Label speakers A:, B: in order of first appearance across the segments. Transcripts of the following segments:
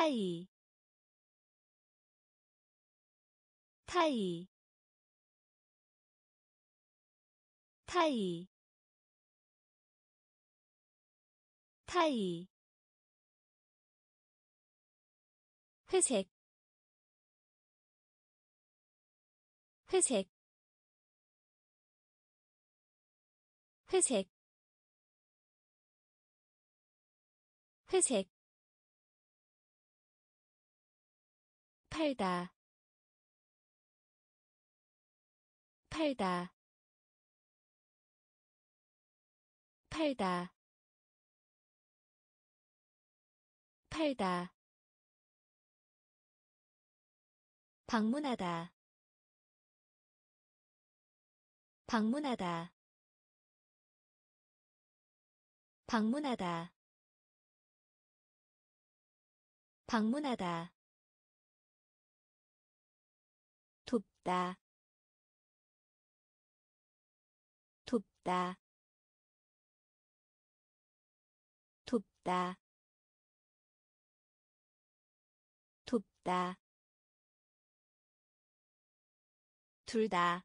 A: 타이 타이 타이 타이 회색 회색 회색 회색 팔다 팔다 팔다 팔다 방문하다 방문하다 방문하다 방문하다 돕다 돕다 돕다 돕다 둘 다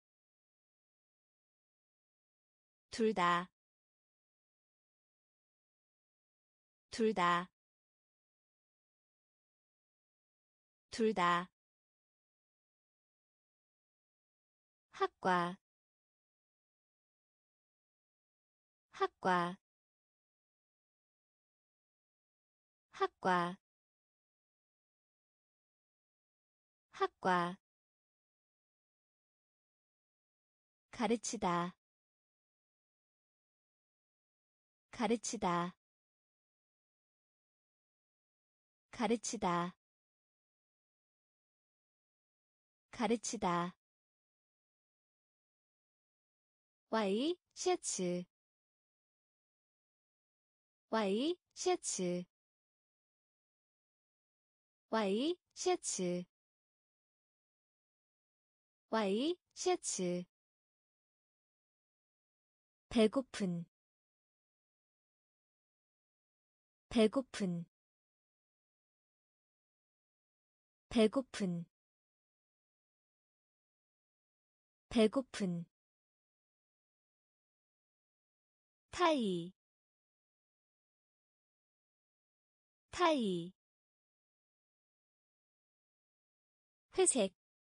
A: 둘 다 둘 다 둘 다 학과 학과 학과 학과 가르치다 가르치다 가르치다 가르치다 와이 셔츠 와이 셔츠 와이 셔츠 와이 셔츠 배고픈 배고픈 배고픈 배고픈 타이 타이 회색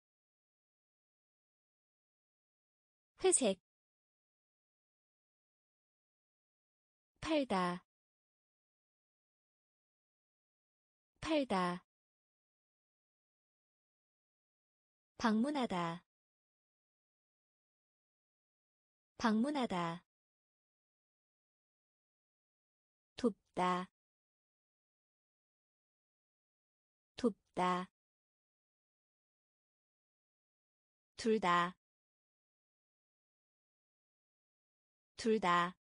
A: 회색 팔다 팔다 방문하다 방문하다 돕다 돕다 둘 다 둘 다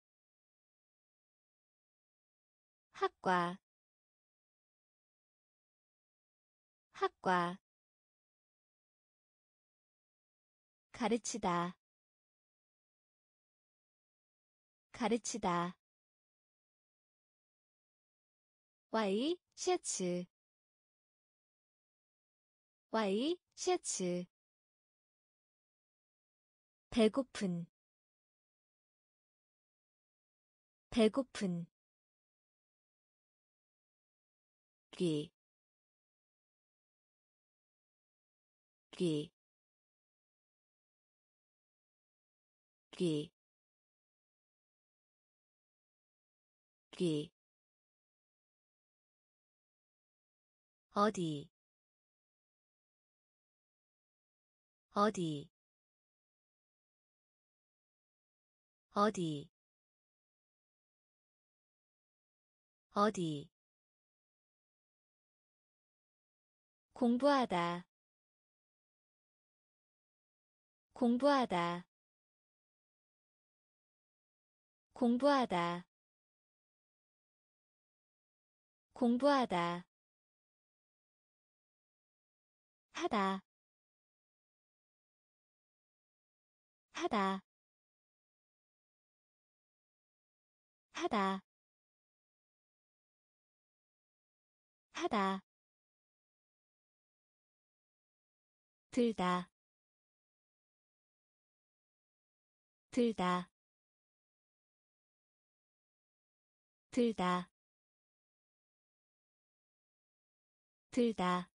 A: 학과 학과 가르치다 가르치다 와이 셔츠 와이 셔츠 배고픈 배고픈 귀 귀 귀 귀 어디 어디 어디 어디 공부하다 공부하다 공부하다 공부하다 하다 하다 하다 하다 들다 들다 들다 들다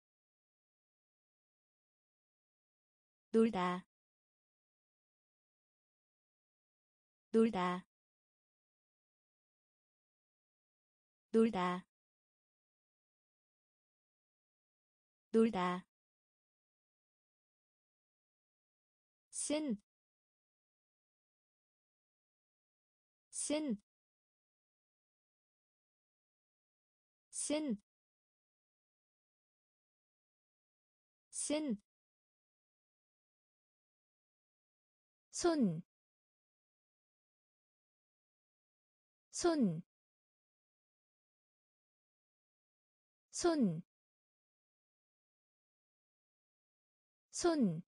A: 놀다 놀다 놀다 놀다 쓴, 쓴, 쓴, 쓴, 손, 손, 손, 손,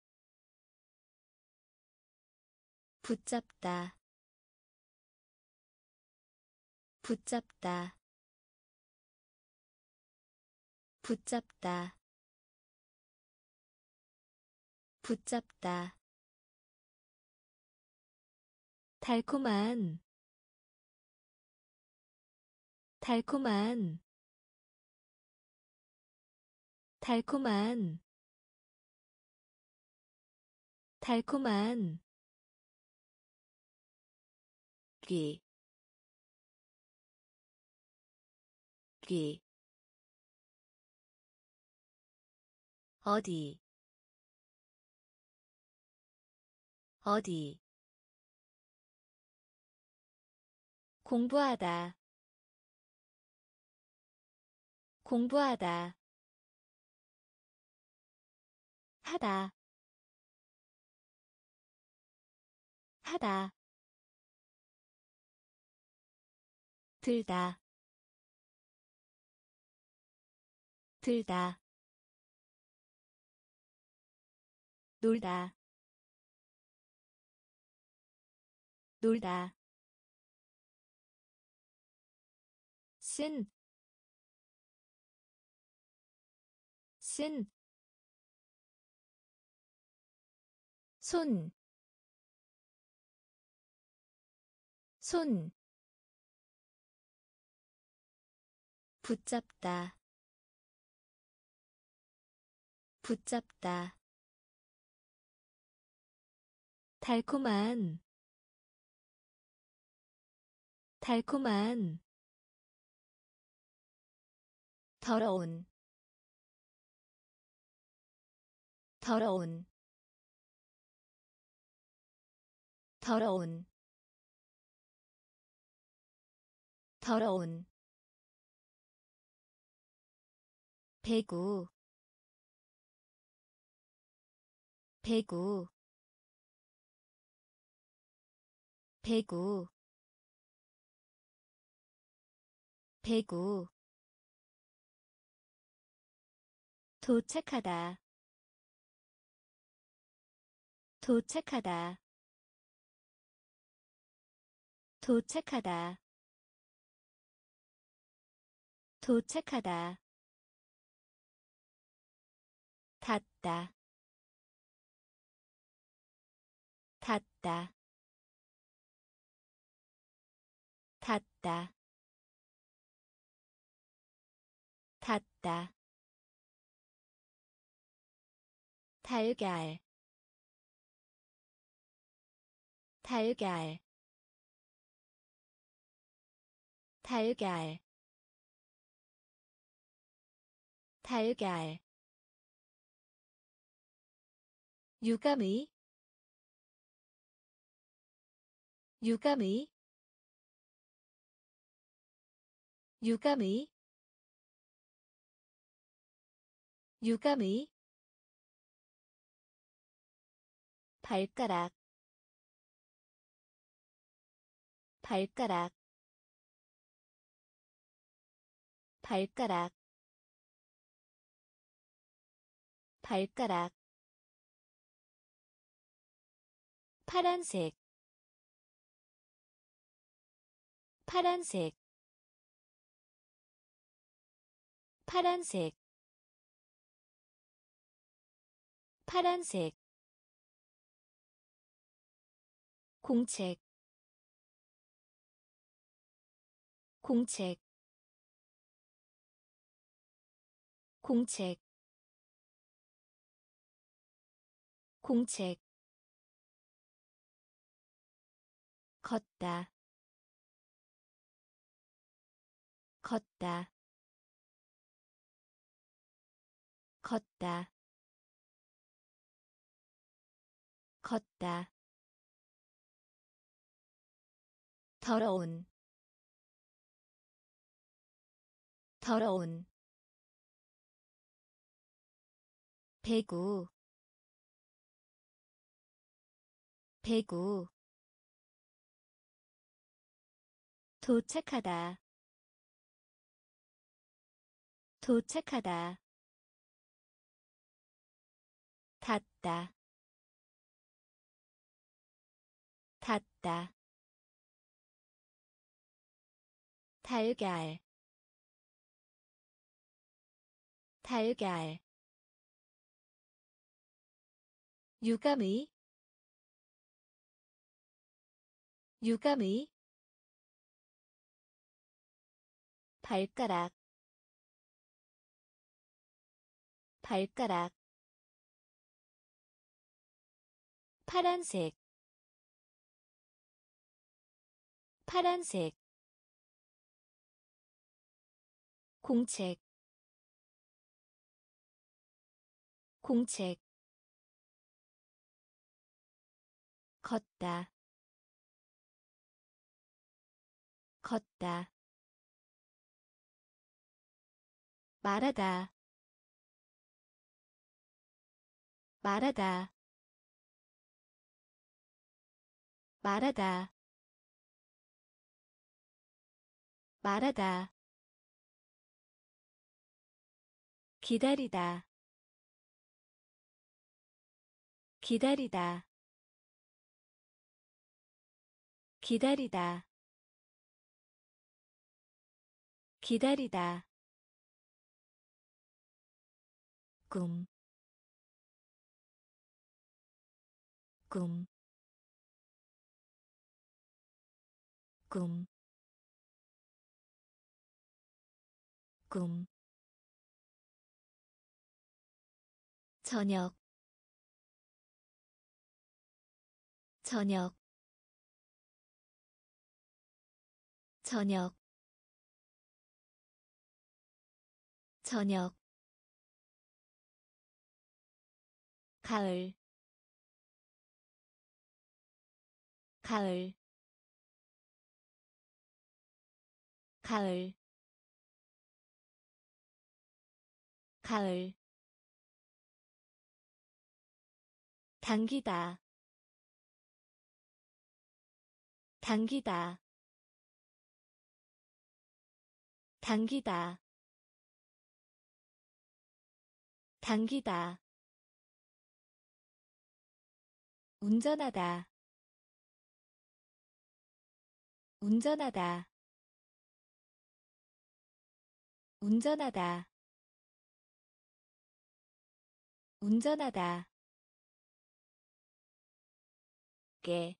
A: 붙잡다, 붙잡다, 붙잡다, 붙잡다, 달콤한, 달콤한, 달콤한, 달콤한, 귀, 귀, 어디, 어디, 공부하다, 공부하다, 하다, 하다, 들다, 들다, 놀다, 놀다, 쓴, 쓴, 손, 손, 붙잡다, 붙잡다, 달콤한, 달콤한, 더러운, 더러운, 더러운, 더러운, 배구, 배구, 배구, 배구, 도착하다, 도착하다, 도착하다, 도착하다, 닿다, 닿다, 닿다, 닿다, 달걀, 달걀, 달걀, 달걀, 유감의, 유감의, 유감의, 유감의, 발가락, 발가락, 발가락, 발가락, 파란색, 파란색, 파란색 파란색 공책 공책 공책 공책 걷다 걷다 걷다 걷다 더러운 더러운 배구 배구 도착하다 도착하다 닿다 닿다 달걀 달걀 유감의 유감의 발가락 발가락 파란색 파란색 공책 공책 걷다 걷다 말하다 말하다 말하다 말하다 기다리다 기다리다 기다리다 기다리다 꿈, 꿈, 꿈, 꿈, 저녁, 저녁, 저녁, 저녁, 가을, 가을, 가을, 가을, 당기다, 당기다, 당기다, 당기다, 운전하다, 운전하다, 운전하다, 운전하다, 깨,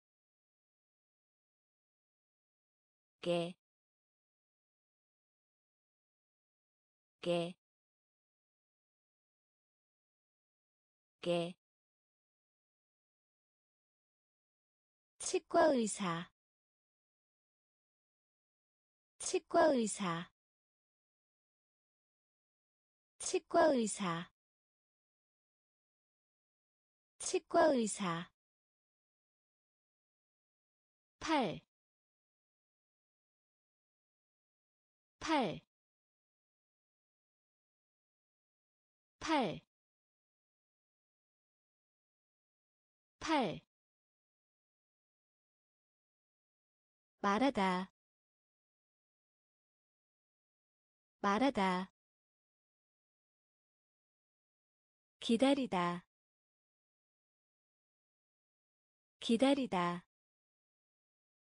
A: 깨, 깨, 깨, 치과 의사, 치과 의사, 치과 의사, 치과 의사, 팔, 팔, 팔, 팔, 말하다, 말하다, 기다리다, 기다리다,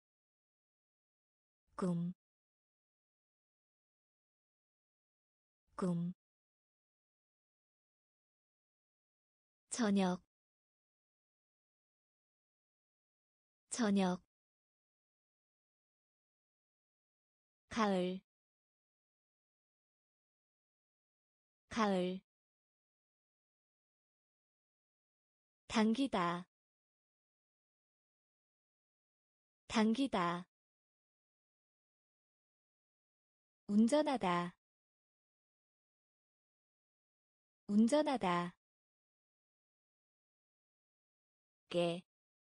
A: 꿈, 꿈 저녁 저녁 가을 가을 당기다 당기다 운전하다 운전하다 깨,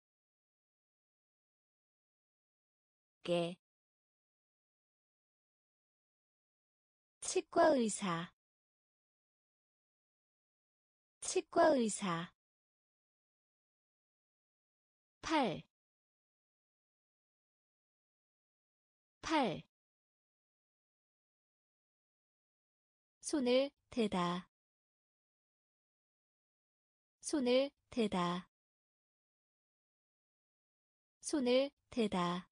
A: 깨 치과 의사 치과 의사 팔, 팔 손을 대다 손을 대다 손을 대다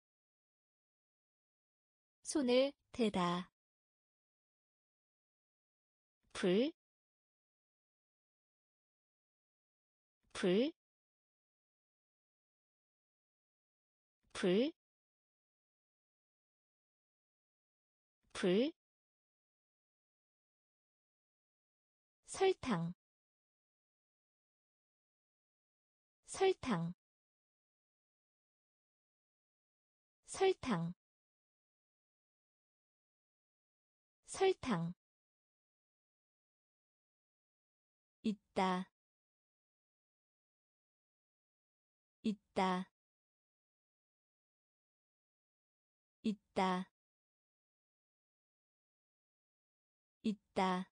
A: 손을 대다 불, 불, 불, 불 설탕 설탕 설탕 설탕 있다 있다 있다 있다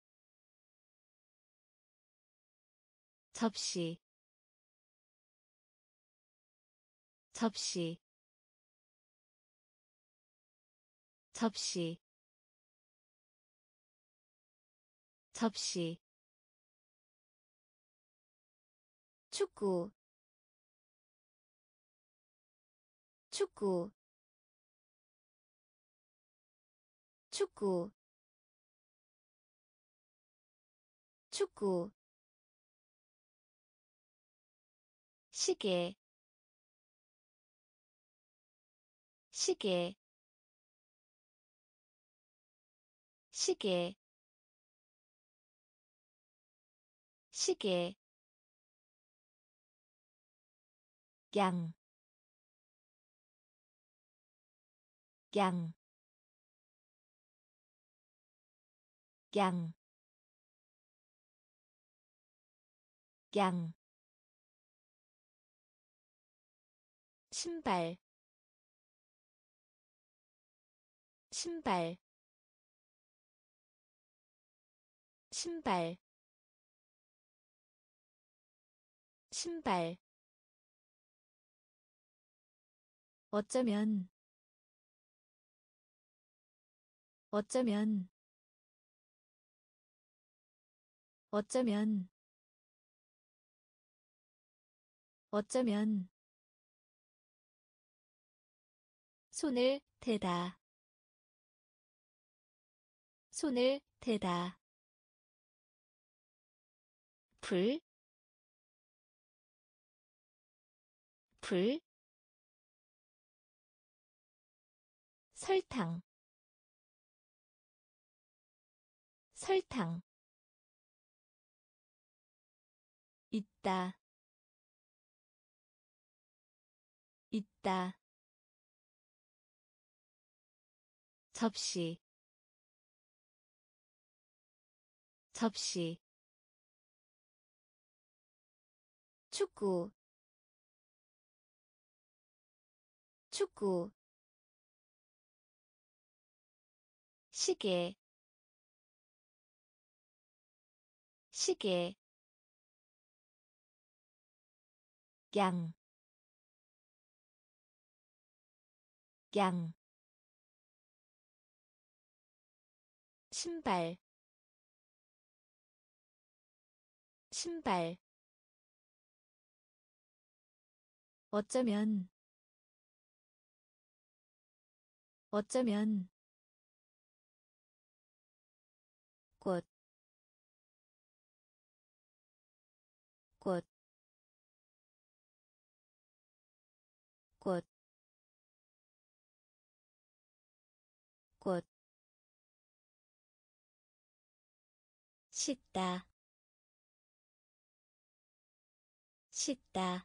A: 접시 접시 접시 접시 축구 축구 축구 축구 시계 시계 시계 시계 양, 양, 양, 양 신발 신발 신발 신발 어쩌면 어쩌면 어쩌면 어쩌면 손을 대다 손을 대다 불, 불 설탕 설탕 있다 있다 접시 접시 축구 축구 시계 시계 양, 양 신발 신발 어쩌면 어쩌면 꽃, 꽃, 꽃, 꽃, 씻다, 씻다,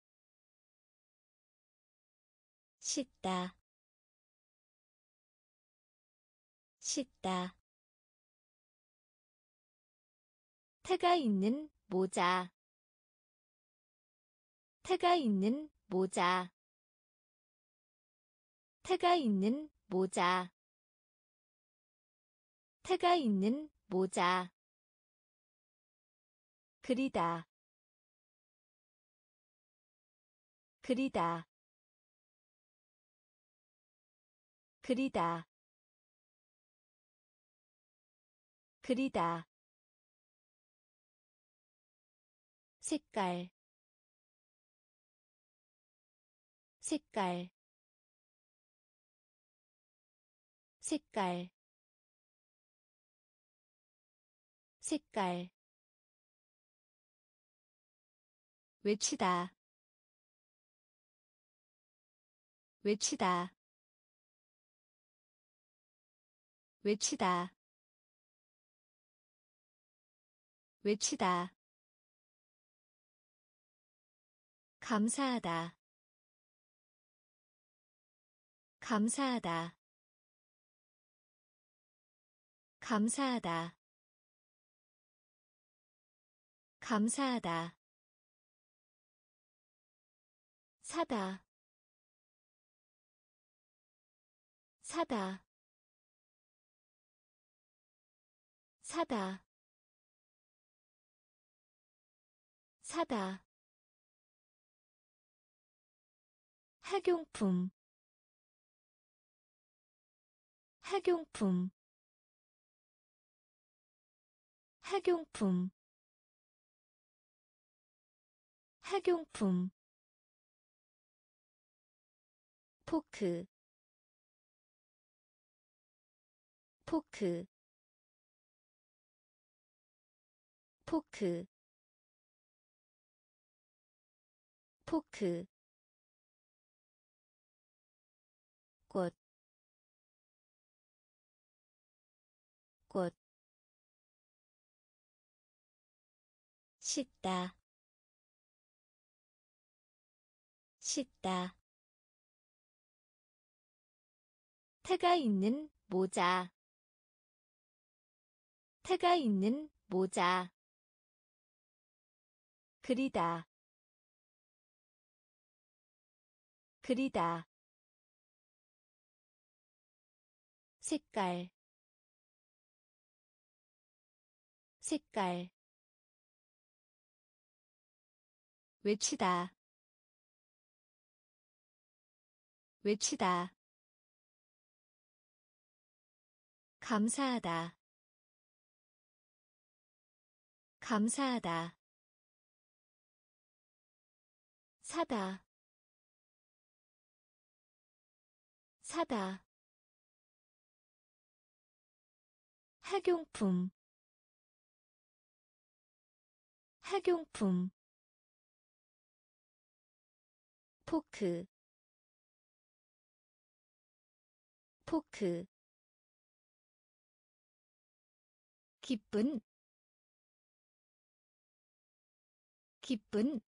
A: 씻다, 씻다. 태가 있는 모자, 태가 있는 모자, 태가 있는 모자, 태가 있는 모자. 그리다, 그리다, 그리다, 그리다. 색깔, 색깔, 색깔, 색깔. 외치다, 외치다, 외치다, 외치다. 감사하다, 감사하다, 감사하다, 감사하다. 사다, 사다, 사다, 사다. 학용품, 학용품, 학용품, 학용품. 포크, 포크, 포크, 포크. 꽃, 꽃. 씻다, 씻다. 태가 있는 모자, 태가 있는 모자. 그리다, 그리다. 색깔, 색깔. 외치다, 외치다. 감사하다, 감사하다. 사다, 사다. 학용품, 학용품. 포크, 포크. 기쁜, 기쁜,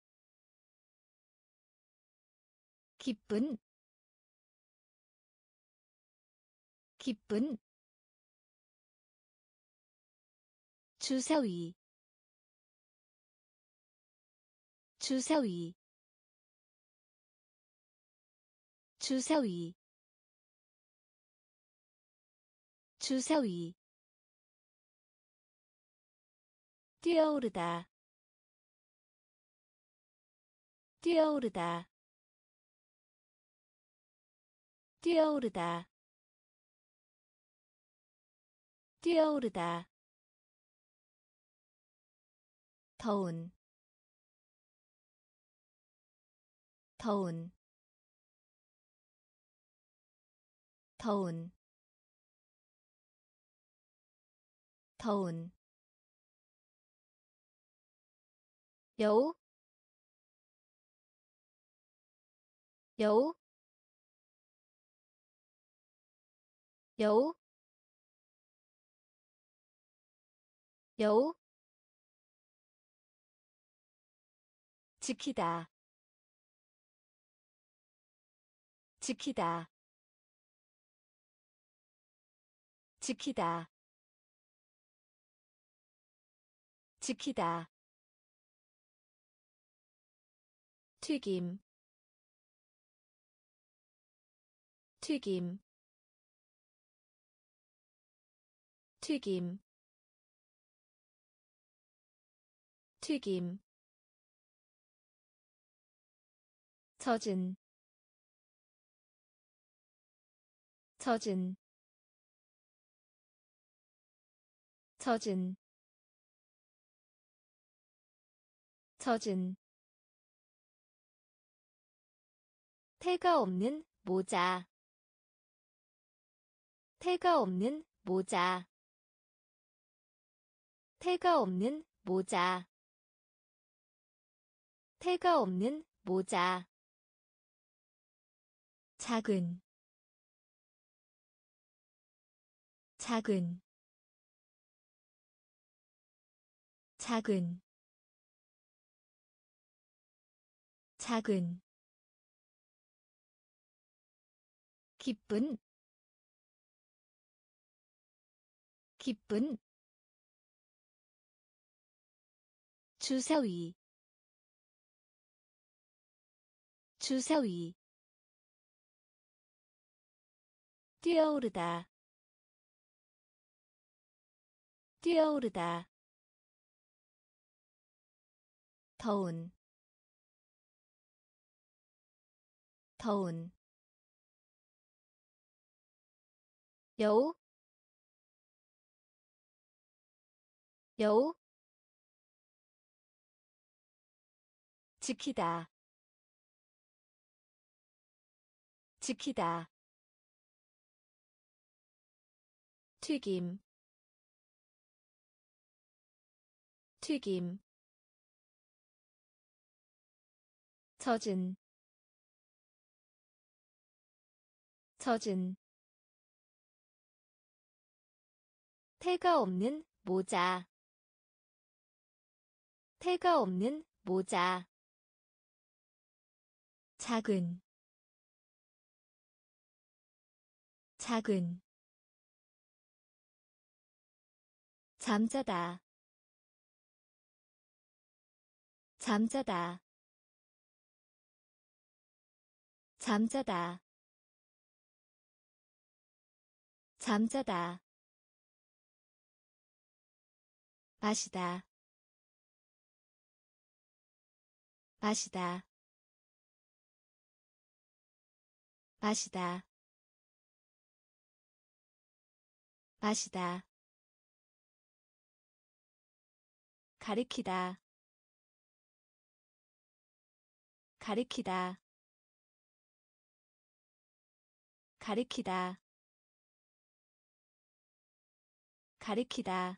A: 기쁜, 기쁜. 주사위, 주사위, 주사위, 주사위. 뛰어오르다, 뛰어오르다, 뛰어오르다, 뛰어오르다. 더운, 더운, 더운, 더운 여우 여우 여우 여우 지키다 지키다 지키다 지키다 튀김 튀김 튀김 튀김 젖은 젖은 젖은 젖은 태가 없는 모자 태가 없는 모자 태가 없는 모자 태가 없는 모자 작은 작은 작은 작은 기쁜 기쁜 주사위 주사위 뛰어오르다 뛰어오르다 더운 더운 여우 여우 지키다 지키다 튀김 튀김 젖은 젖은 태가 없는 모자 태가 없는 모자 작은 작은 잠자다 잠자다 잠자다 잠자다 마시다 마시다 마시다 마시다 가리키다 가리키다 가리키다 가리키다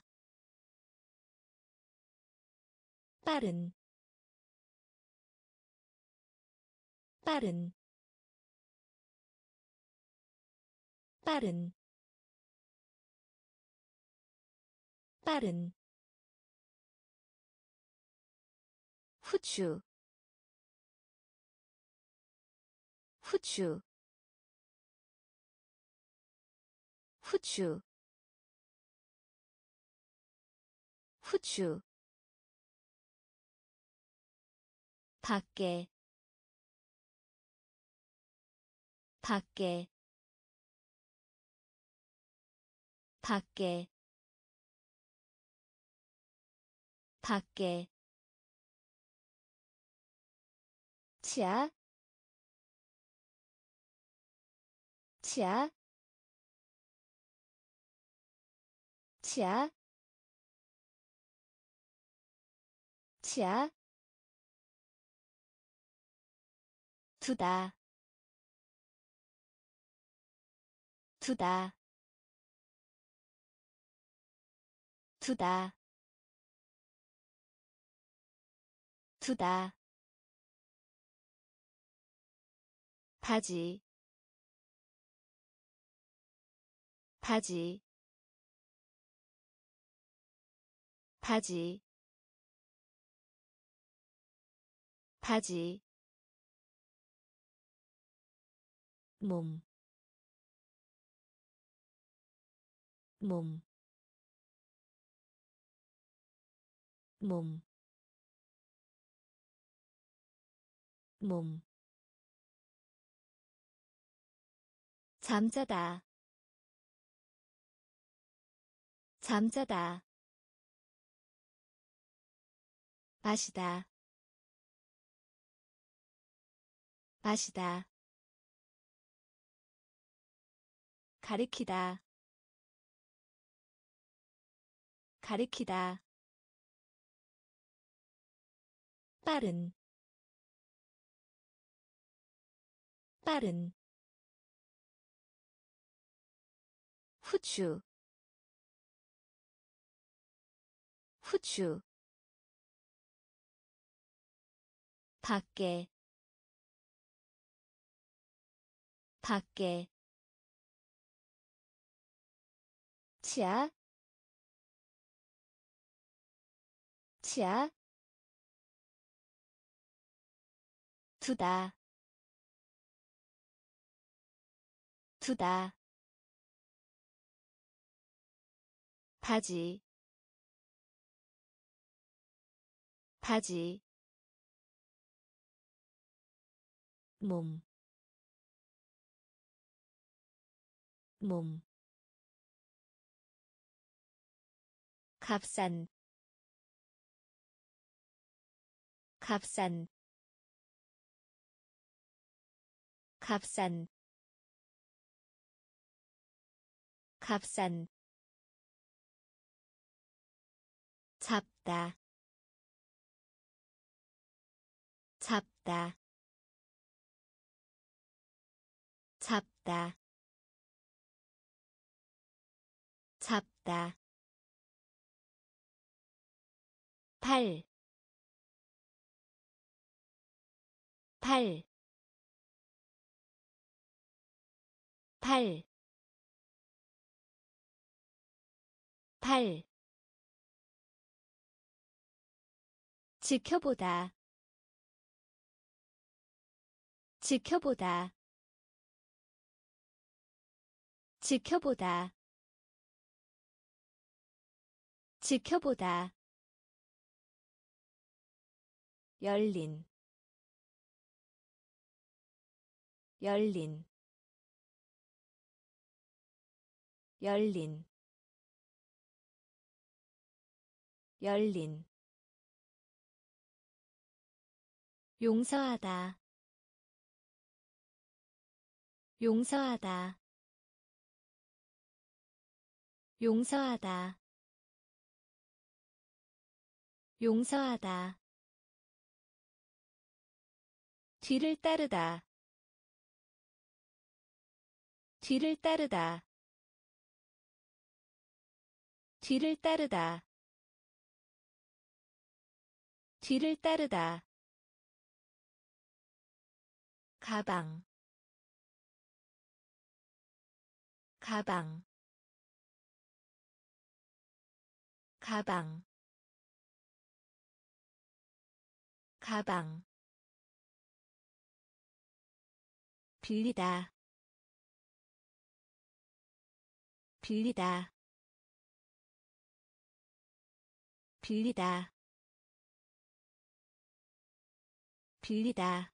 A: 빠른 빠른 빠른 빠른 후추 후추 후추 후추 밖에 밖에 밖에 밖에 치아 치아 치아 치아 두다 두다 두다 두다 바지 바지 바지 바지 몸, 몸, 몸, 몸. 잠자다, 잠자다. 마시다, 마시다. 가리키다, 가리키다. 빠른, 빠른. 후추, 후추. 밖에, 밖에. 치아, 치아. 두다, 두다. 바지, 바지. 몸, 몸. 값싼, 값싼, 값싼, 값싼. 잡다, 잡다, 잡다, 잡다. 팔, 팔, 팔, 팔. 지켜보다, 지켜보다, 지켜보다, 지켜보다. 열린, 열린, 열린, 열린. 용서하다, 용서하다, 용서하다, 용서하다. 뒤를 따르다, 뒤를 따르다, 뒤를 따르다, 뒤를 따르다. 가방, 가방, 가방, 가방. 빌리다, 빌리다, 빌리다, 빌리다.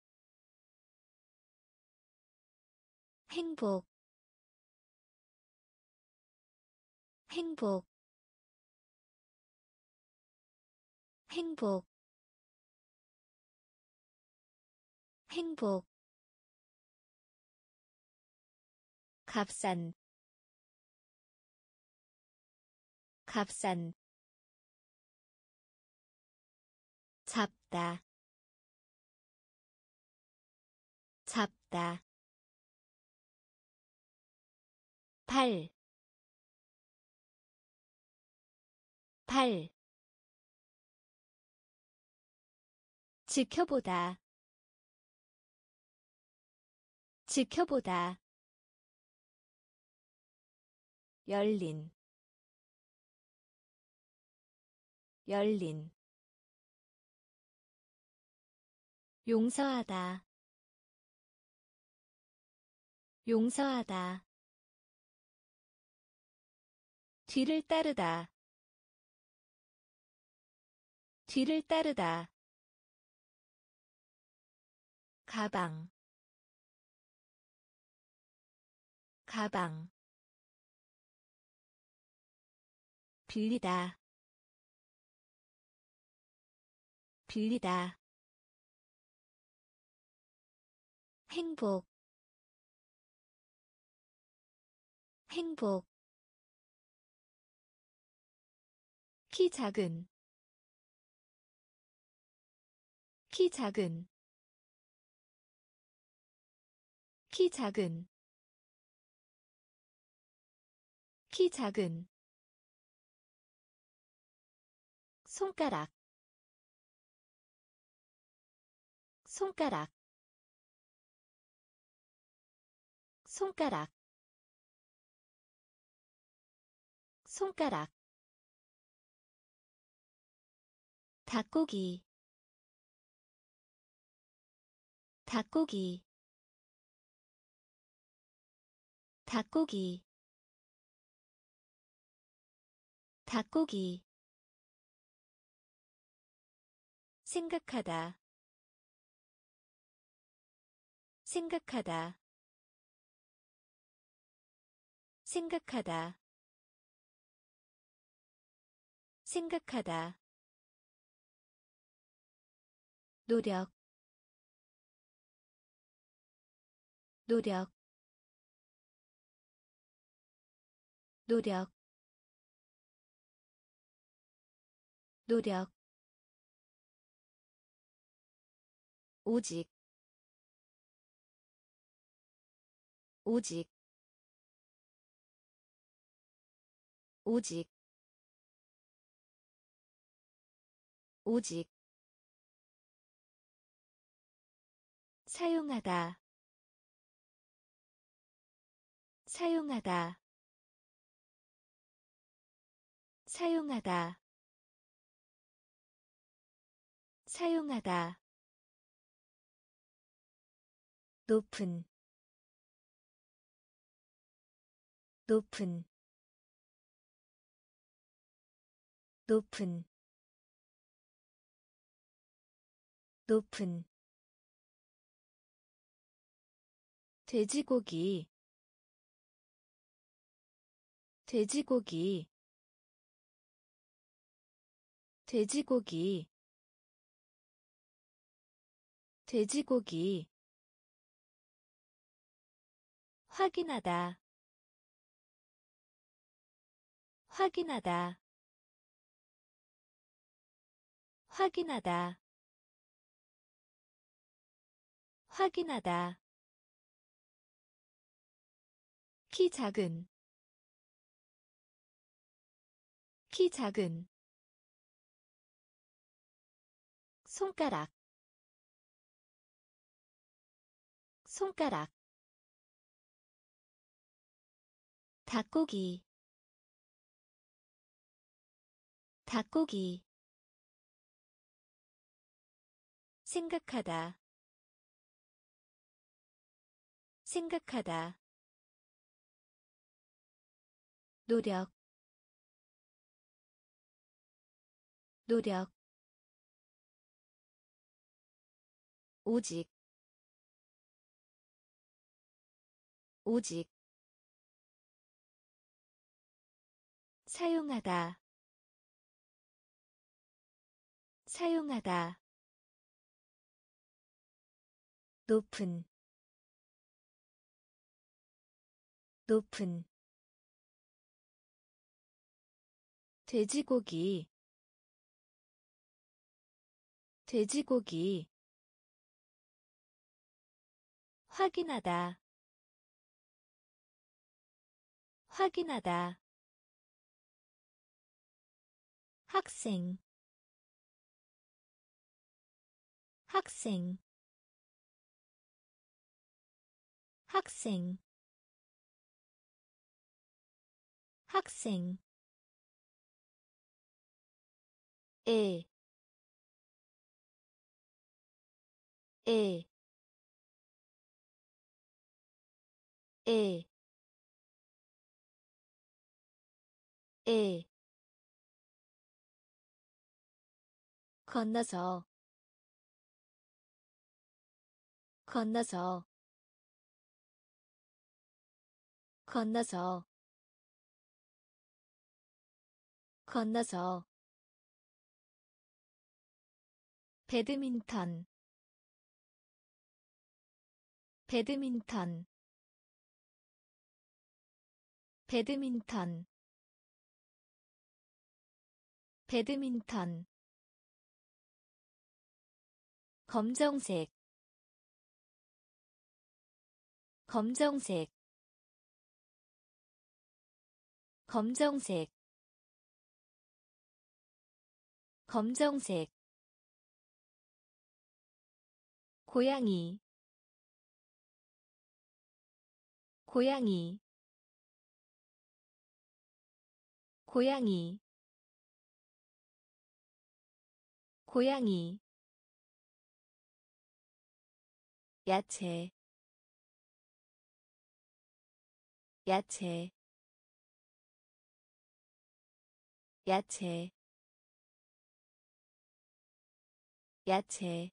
A: 행복, 행복, 행복, 행복. 값싼, 값싼. 잡다, 잡다. 팔, 발 지켜보다 지켜보다 열린 열린 용서하다 용서하다 뒤를 따르다 뒤를 따르다 가방 가방 빌리다 빌리다 행복 행복 키 작은 키 작은 키 작은 키 작은 손가락 손가락 손가락 손가락 닭고기 닭고기 닭고기 닭고기 생각하다 생각하다 생각하다 생각하다 노력 노력 노력 노력 오직 오직 오직 오직 사용하다 사용하다 사용하다 사용하다 높은 높은 높은 높은 돼지고기 돼지고기 돼지고기 돼지고기 확인하다 확인하다 확인하다 확인하다 키 작은 키 작은 손가락 손가락 닭고기 닭고기 생각하다 생각하다 노력 노력 오직 오직 사용하다 사용하다 높은 높은 돼지고기 돼지고기 확인하다 확인하다 학생 학생 학생 학생 에, 에, 에, 에, 건너서, 건너서, 건너서, 건너서, 배드민턴, 배드민턴, 배드민턴, 배드민턴, 검정색, 검정색, 검정색, 검정색, 고양이, 고양이, 고양이, 고양이, 야채, 야채, 야채, 야채,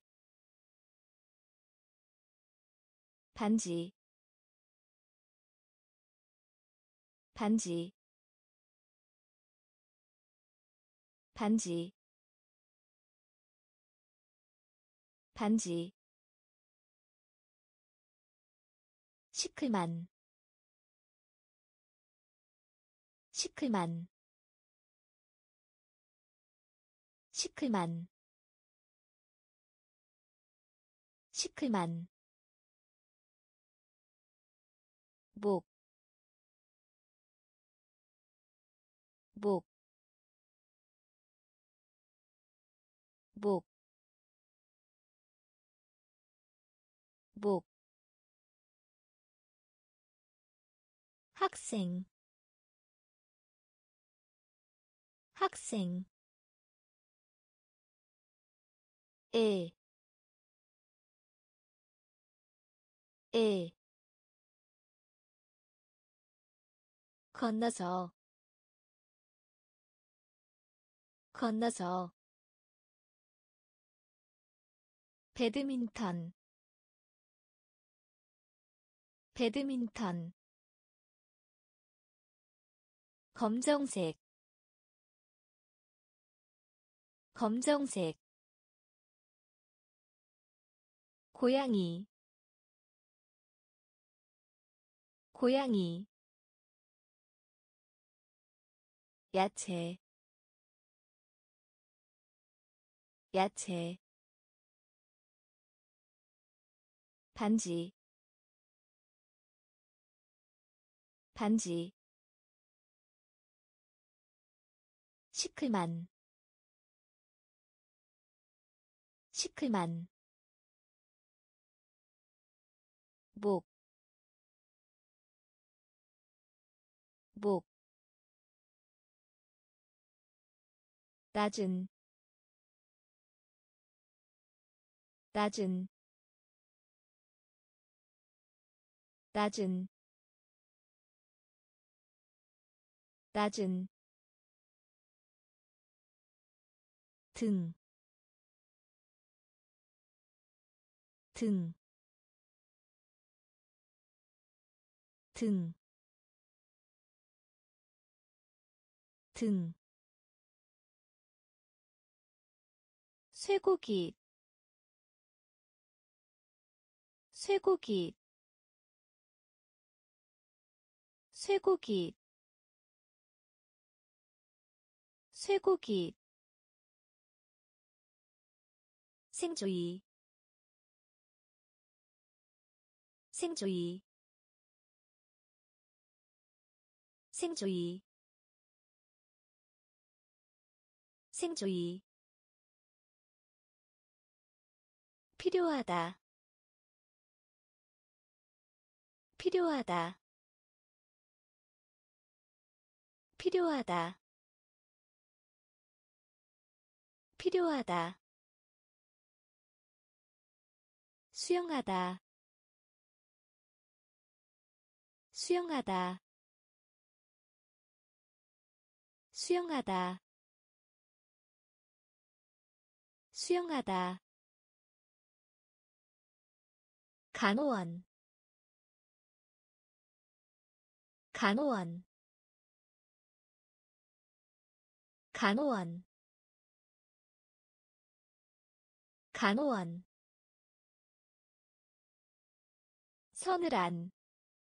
A: 반지, 반지, 반지, 반지, 시클만, 시클만, 시클만, 시클만, 목, 목, 목, 목, 학생, 학생, 에, 에, 건너서, 건너서, 배드민턴, 배드민턴, 검정색, 검정색, 고양이, 고양이, 야채, 야채, 반지, 반지, 시클만, 시클만, 목, 목, 낮은, 낮은, 낮은, 낮은, 등, 등, 등, 등, 쇠고기, 쇠고기, 쇠고기, 쇠고기, 생조이, 생조이, 생조이, 생조위 필요하다 필요하다 필요하다 필요하다 수영하다 수영하다 수영하다 수영하다 간호원 간호원 간호원 간호원 서늘한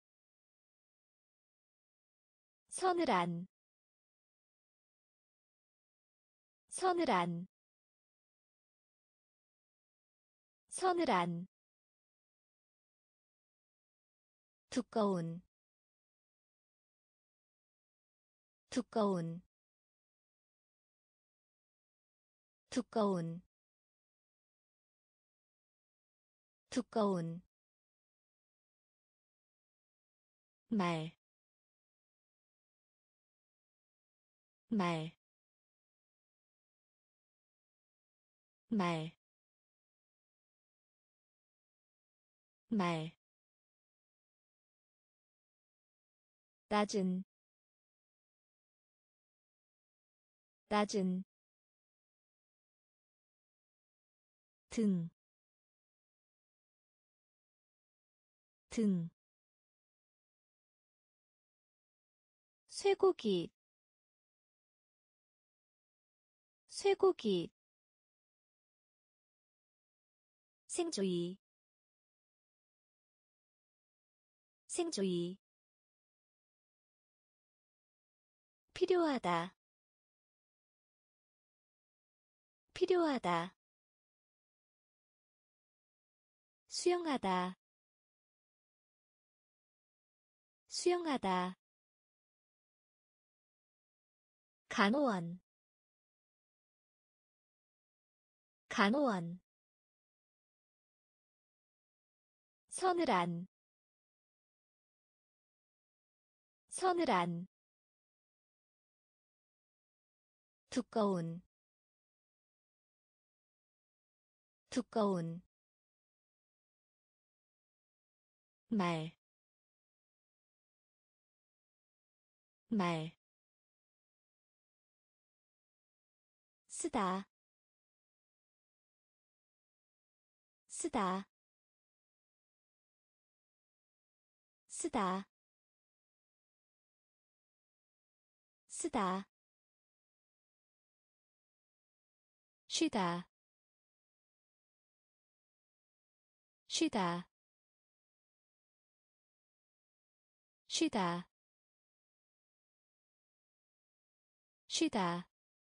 A: 서늘한 서늘한 서늘한 두꺼운 두꺼운 두꺼운 두꺼운 말, 말, 말, 말, 낮은, 낮은, 등, 등, 쇠고기, 쇠고기, 생조위, 생조위, 필요하다, 필요하다, 수영하다, 수영하다, 간호원, 간호원, 서늘한, 서늘한, 두꺼운, 두꺼운, 말, 말, 쓰다, 쓰다, 쓰다, 쓰다, 쉬다, 쉬다, 쉬다, 쉬다,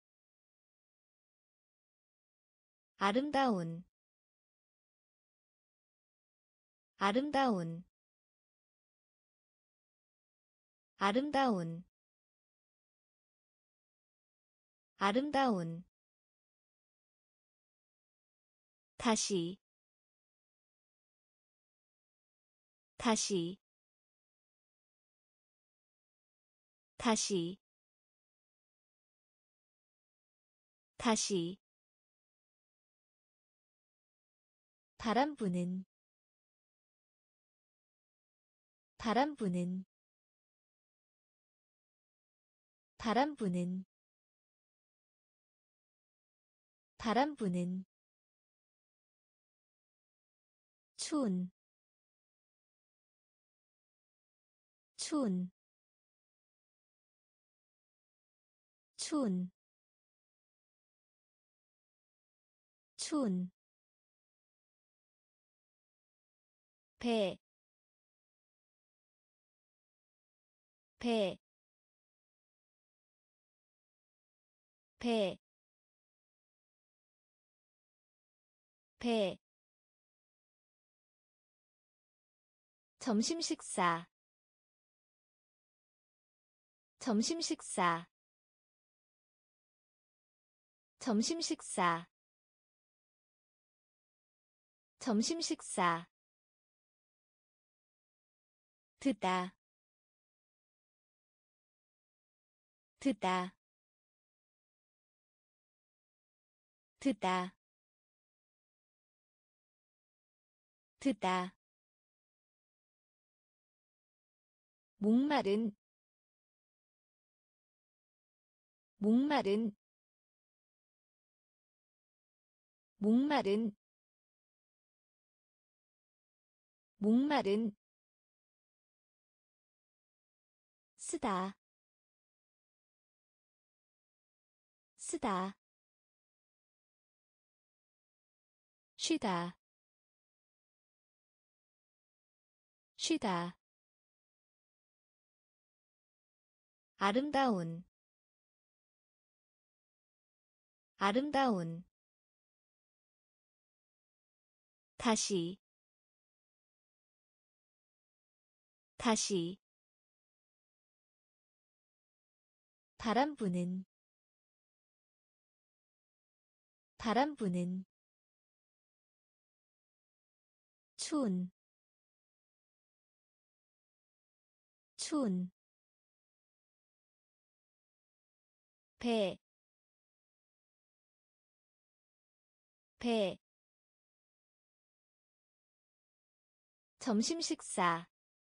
A: 아름다운, 아름다운, 아름다운, 아름다운, 다시, 다시, 다시, 다시, 바람 부는, 바람 부는, 바람 부는, 바람 부는, 추운, 추운, 추운, 추운, 배, 배, 배, 배, 점심 식사, 점심 식사, 점심 식사 점심 식사 듣다 듣다 듣다 듣다 목마른 목마른 목마른 목마른 쓰다 쓰다 쉬다 쉬다 아름다운 아름다운 다시 다시 바람 부는 바람 부는 추운 추운 배 배 점심 식사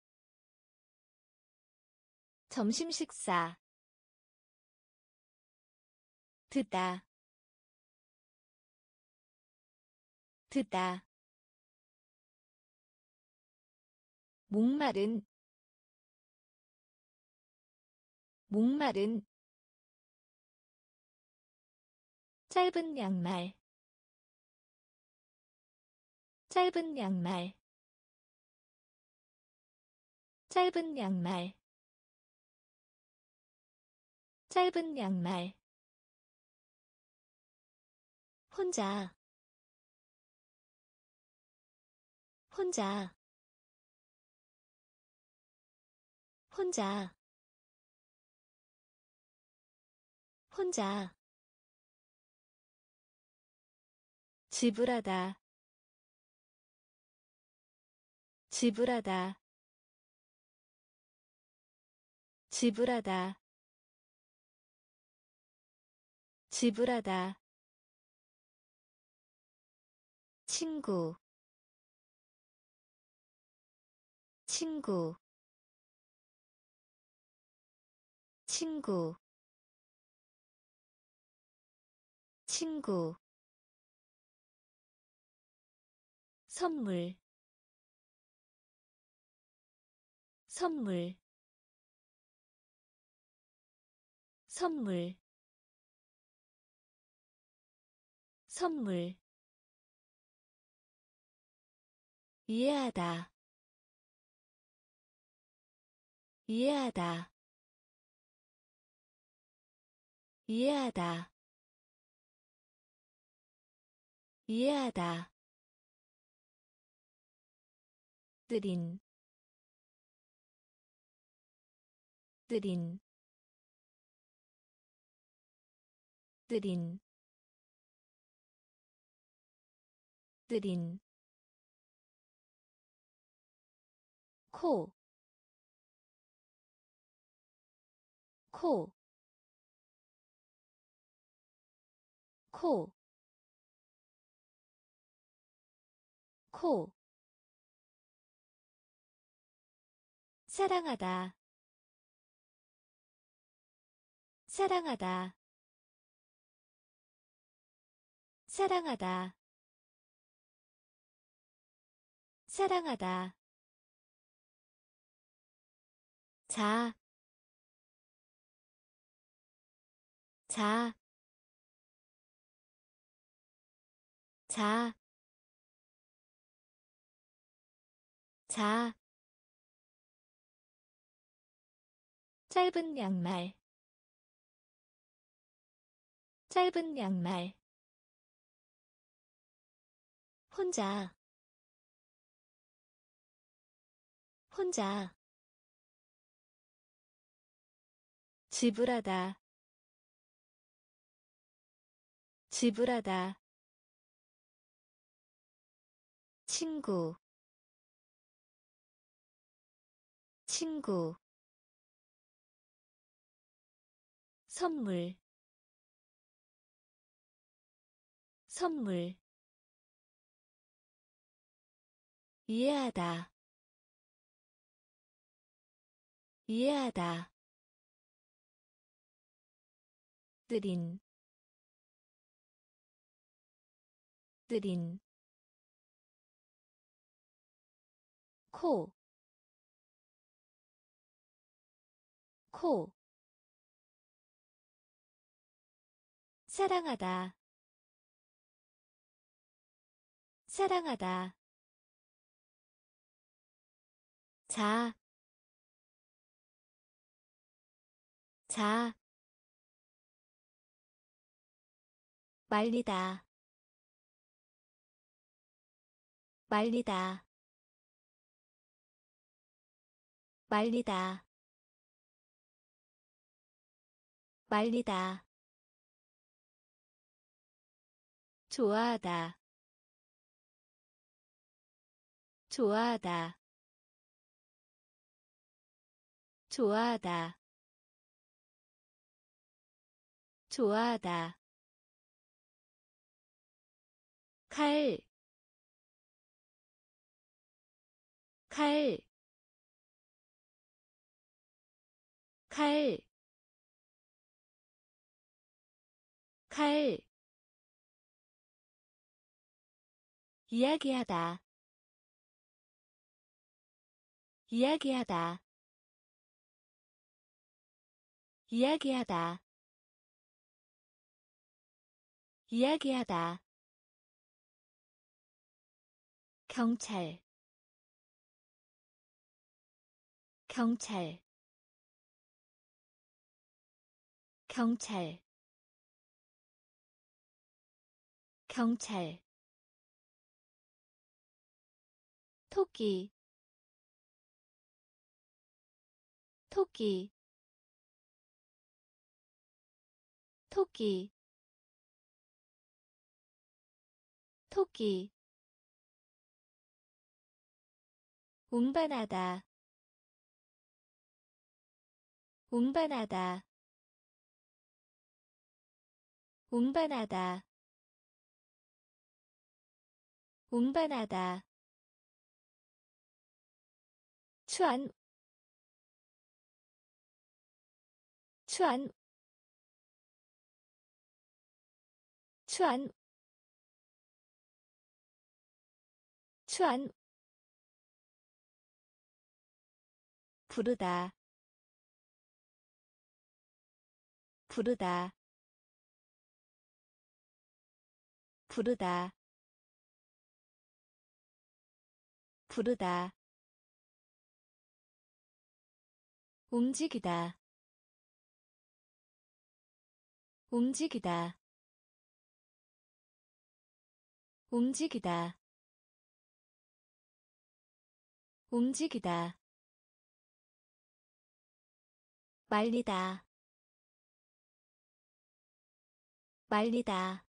A: 점심 식사 듣다 듣다 목마른 목마른 짧은 양말 짧은 양말 짧은 양말 짧은 양말 혼자 혼자 혼자 혼자 지불하다 지불하다 지불하다 지불하다 친구 친구 친구 친구 선물 선물 선물 선물 이해하다 이해하다 이해하다 이해하다 느린 느린 느린 느린 코, 코, 코, 코, 사랑하다, 사랑하다, 사랑하다, 사랑하다, 자, 자, 자, 자, 짧은 양말, 짧은 양말, 혼자, 혼자, 지불하다, 지불하다 친구 친구 선물 선물 이해하다 이해하다 느린 느린 코 코 사랑하다 사랑하다 자, 자, 말리다, 말리다, 말리다, 말리다, 좋아하다, 좋아하다, 좋아하다, 좋아하다, 칼, 칼, 칼, 칼, 이야기하다, 이야기하다, 이야기하다, 이야기하다, 경찰, 경찰, 경찰, 경찰, 토끼, 토끼, 토끼, 토끼, 운반하다, 운반하다, 운반하다, 운반하다, 추안, 추안, 추안, 추안, 부르다, 부르다, 부르다, 부르다, 움직이다, 움직이다, 움직이다, 움직이다, 말리다, 말리다,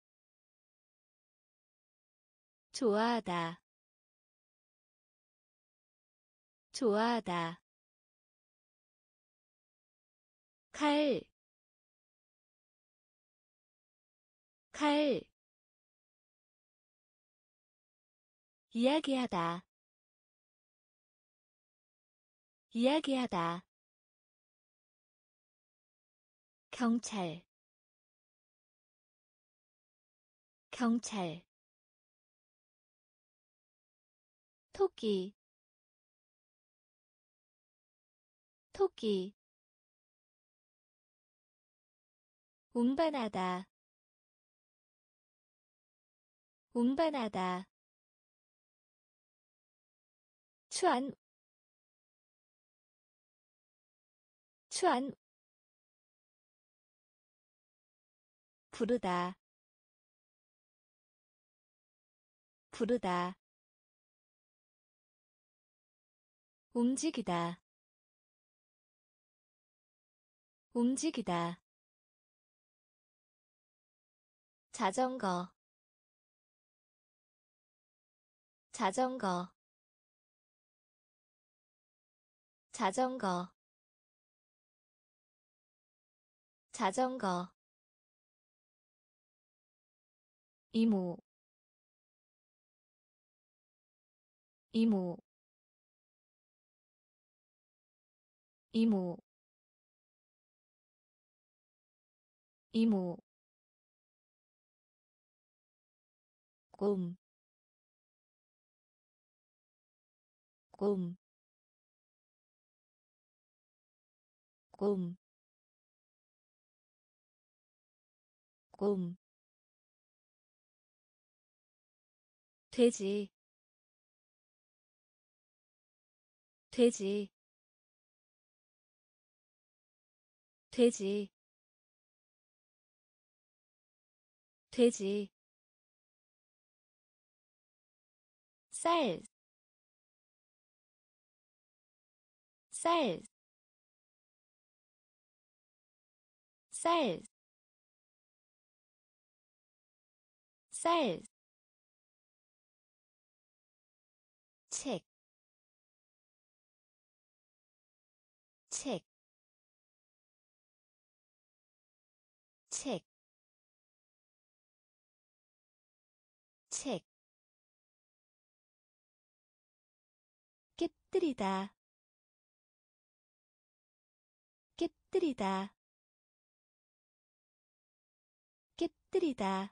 A: 좋아하다, 좋아하다, 칼, 칼, 이야기하다, 이야기하다, 경찰, 경찰, 토끼, 토끼, 운반하다, 운반하다, 추안, 추안, 부르다, 부르다, 움직이다, 움직이다, 자전거 자전거 자전거 자전거 이모 이모 이모 이모 꿈, 꿈, 꿈, 꿈, 돼지, 돼지, 돼지, 돼지, 쌀, 쌀, 쌀, 쌀, 책, 책, 책, 책, 깨뜨리다, 깨뜨리다, 깨뜨리다,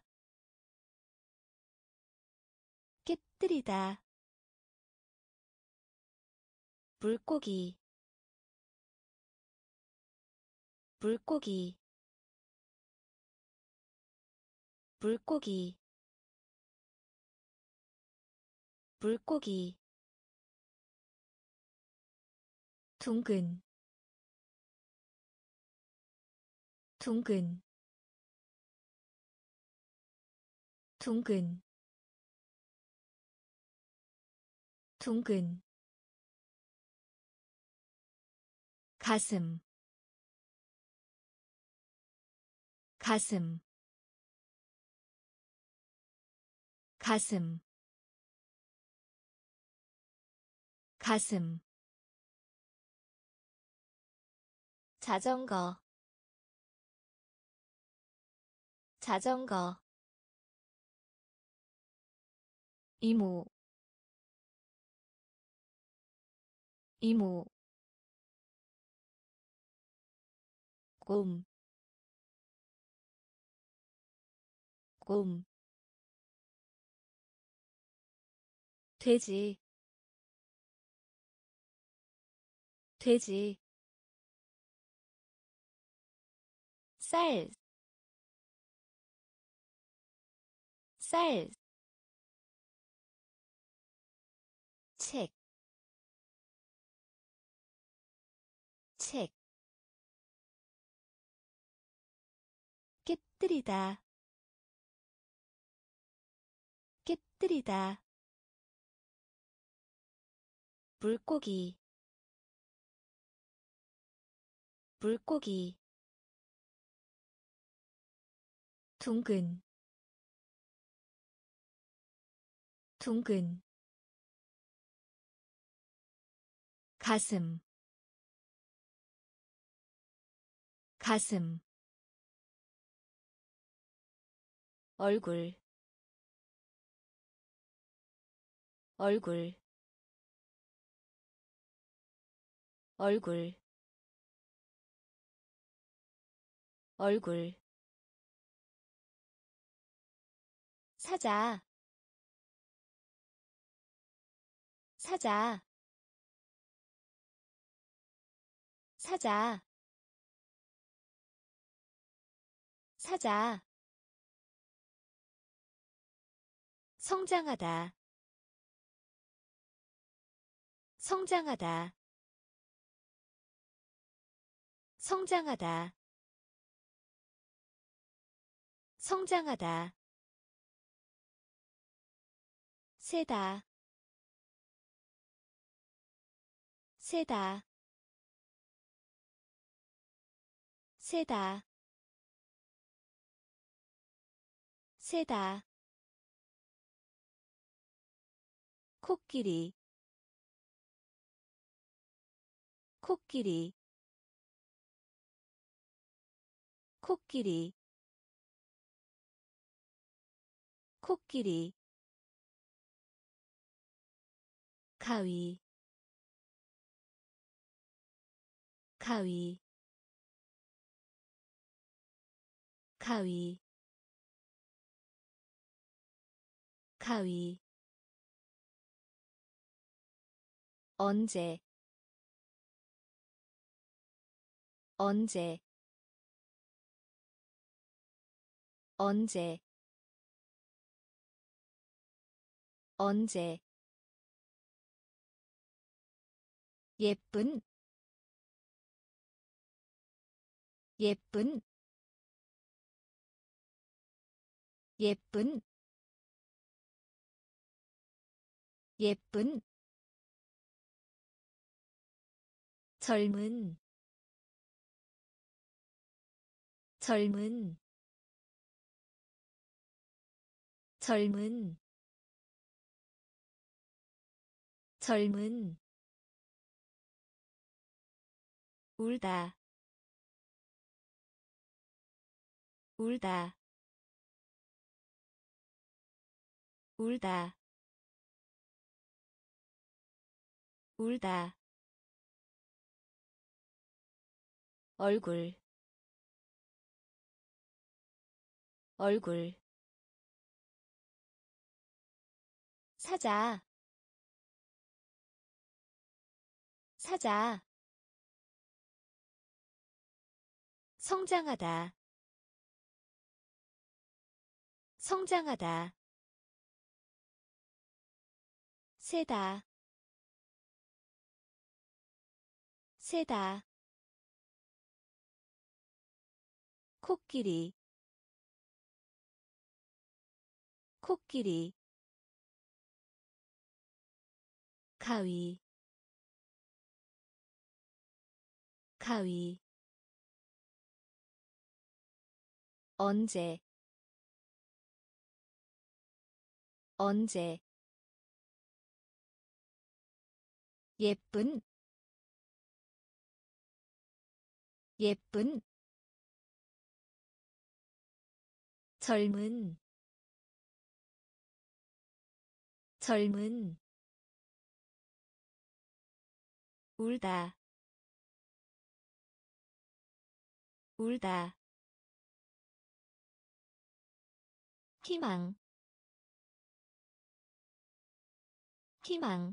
A: 깨뜨리다, 물고기, 물고기, 물고기, 물고기, 둥근, 둥근, 둥근, 둥근, 가슴, 가슴, 가슴, 가슴, 자전거, 자전거, 이모, 이모, 꿈, 꿈, 돼지, 돼지, 쌀, 쌀, 책, 책, 깨뜨리다, 깨뜨리다, 물고기, 물고기, 둥근, 둥근, 가슴, 가슴, 얼굴, 얼굴, 얼굴, 얼굴, 사자, 사자, 사자, 사자, 성장하다, 성장하다, 성장하다, 성장하다, 세다, 세다, 세다, 세다 코끼리 코끼리 코끼리 코끼리 가위 가위 가위 가위 언제 언제 언제 언제 예쁜 예쁜 예쁜 예쁜 젊은 젊은 젊은 젊은 울다 울다 울다 울다 얼굴 얼굴 사자 사자 성장하다 성장하다 세다 세다 코끼리 코끼리 가위 가위 언제 언제 예쁜 예쁜 젊은 젊은 울다 울다 희망 희망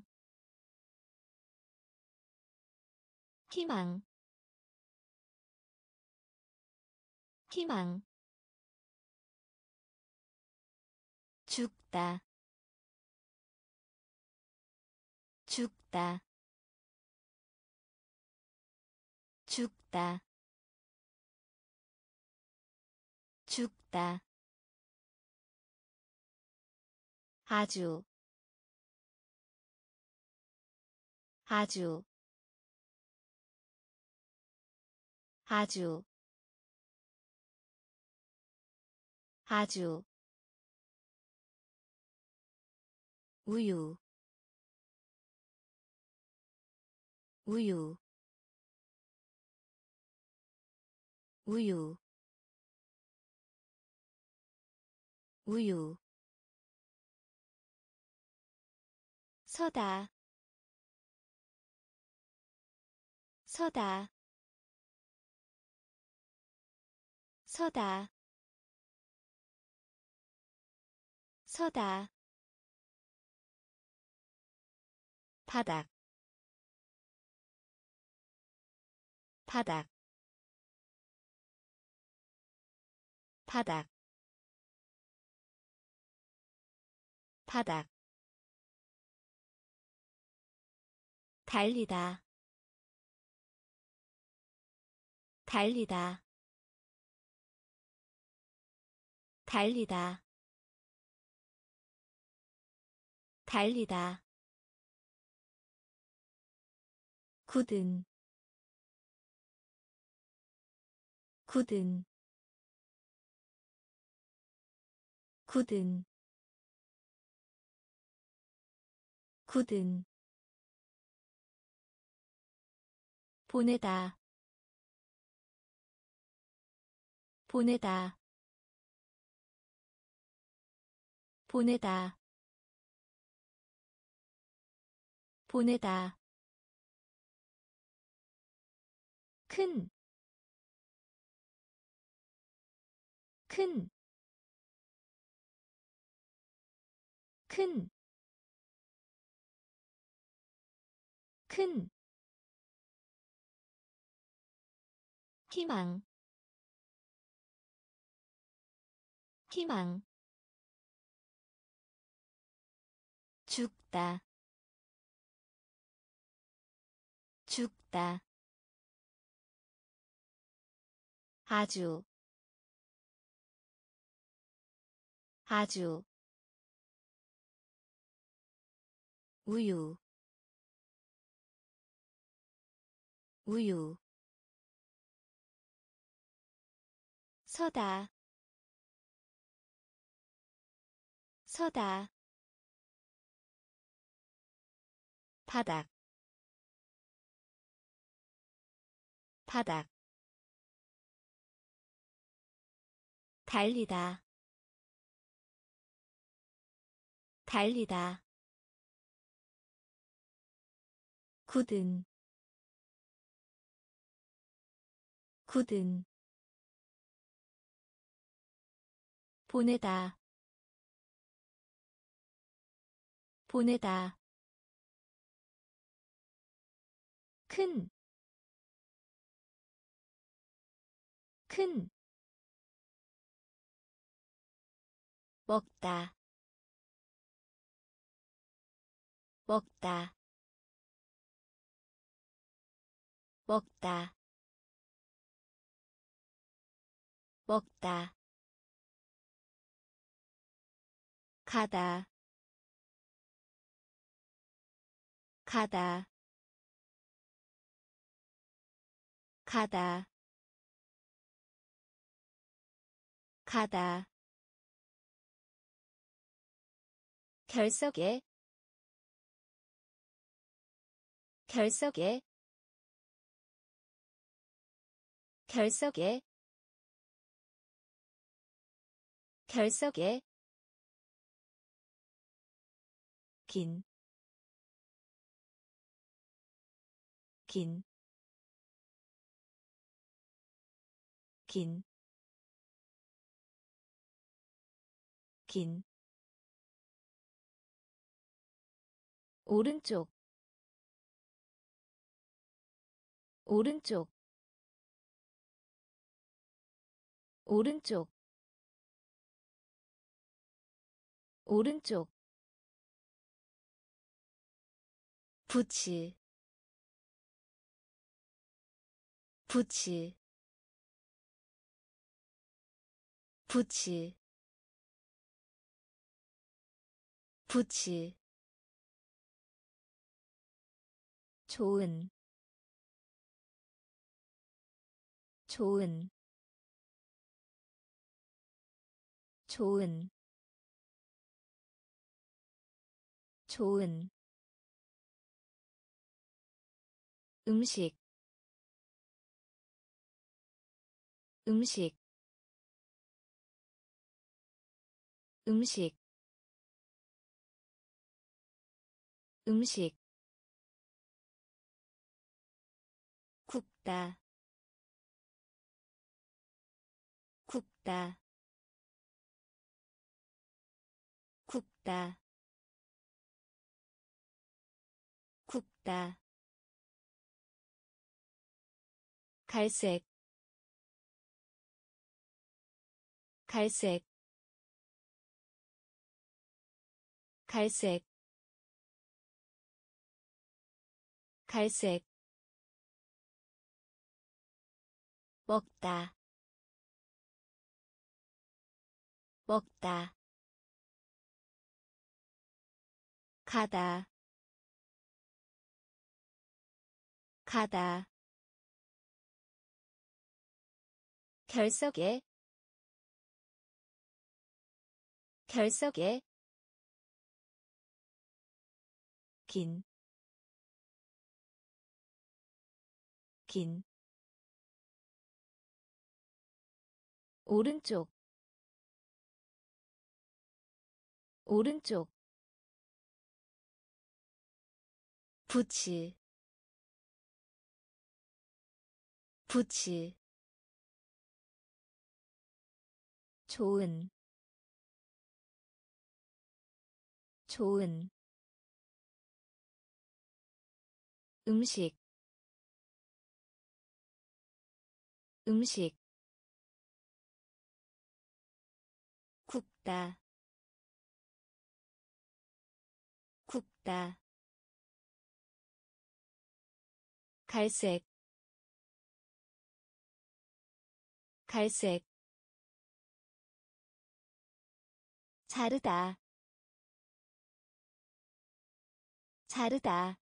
A: 희망 희망 죽다 죽다 죽다 죽다 아주 아주 아주 아주 우유 우유 우유 우유 서다 서다 서다 서다 바닥 바닥 바닥 바닥 달리다 달리다 달리다 달리다 굳은 굳은 굳은 굳은 보내다 보내다 보내다 보내다 큰, 큰, 큰, 큰, 희망, 희망, 죽다, 죽다, 아주, 아주, 우유, 우유, 서다, 서다, 바닥, 바닥, 달리다, 달리다, 굳은, 굳은, 보내다, 보내다, 큰, 큰, 먹다, 먹다, 먹다, 먹다, 가다, 가다, 가다, 가다, 결석에, 결석에, 결석에, 결석에, 긴, 긴, 긴, 긴, 오른쪽, 오른쪽, 오른쪽, 오른쪽, 부츠, 부츠, 부츠, 부츠, 좋은, 좋은, 좋은, 좋은, 음식, 음식, 음식, 음식, 굽다, 굽다, 굽다, 굽다, 갈색, 갈색, 갈색, 갈색, 먹다, 먹다, 가다, 가다, 결석에, 결석에 긴, 긴 오른쪽 오른쪽 부츠 부츠 좋은 좋은 음식 음식 굽다 굽다 갈색 갈색 자르다 자르다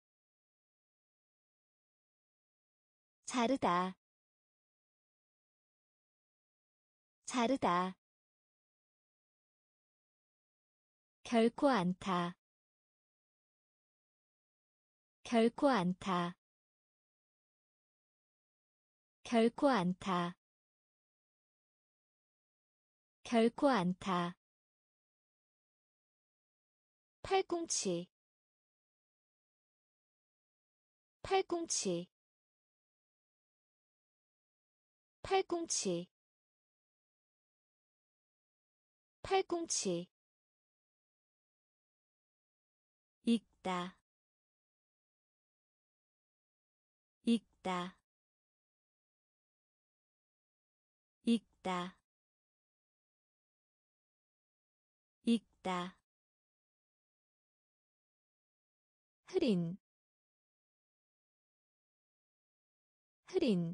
A: 자르다 자르다 결코 않다 결코 않다 결코 않다 결코 않다 팔꿈치 팔꿈치 팔꿈치 팔꿈치 읽다 읽다 읽다 읽다 흐린 흐린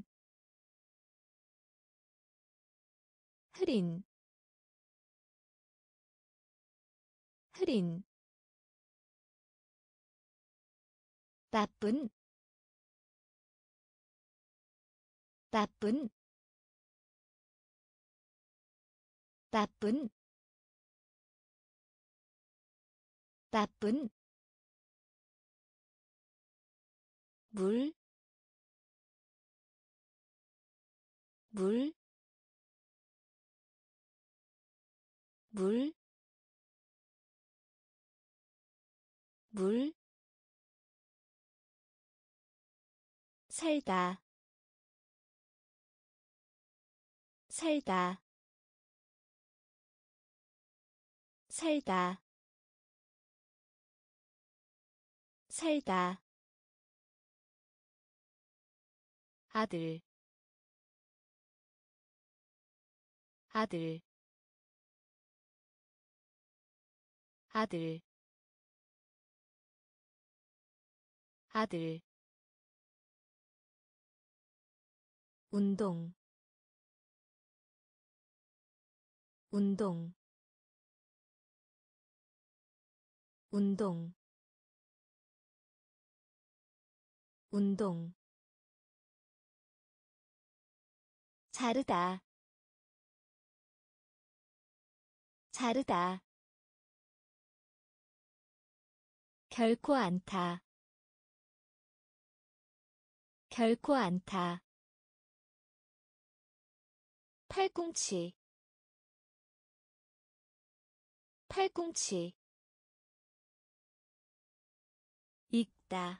A: 흐린 흐린 나쁜 나쁜 나쁜 나쁜 물, 물, 물, 물, 살다, 살다, 살다, 살다, 아들, 아들, 아들, 아들, 운동, 운동, 운동, 운동, 자르다, 자르다, 결코 않다, 결코 않다, 팔꿈치, 팔꿈치, 읽다,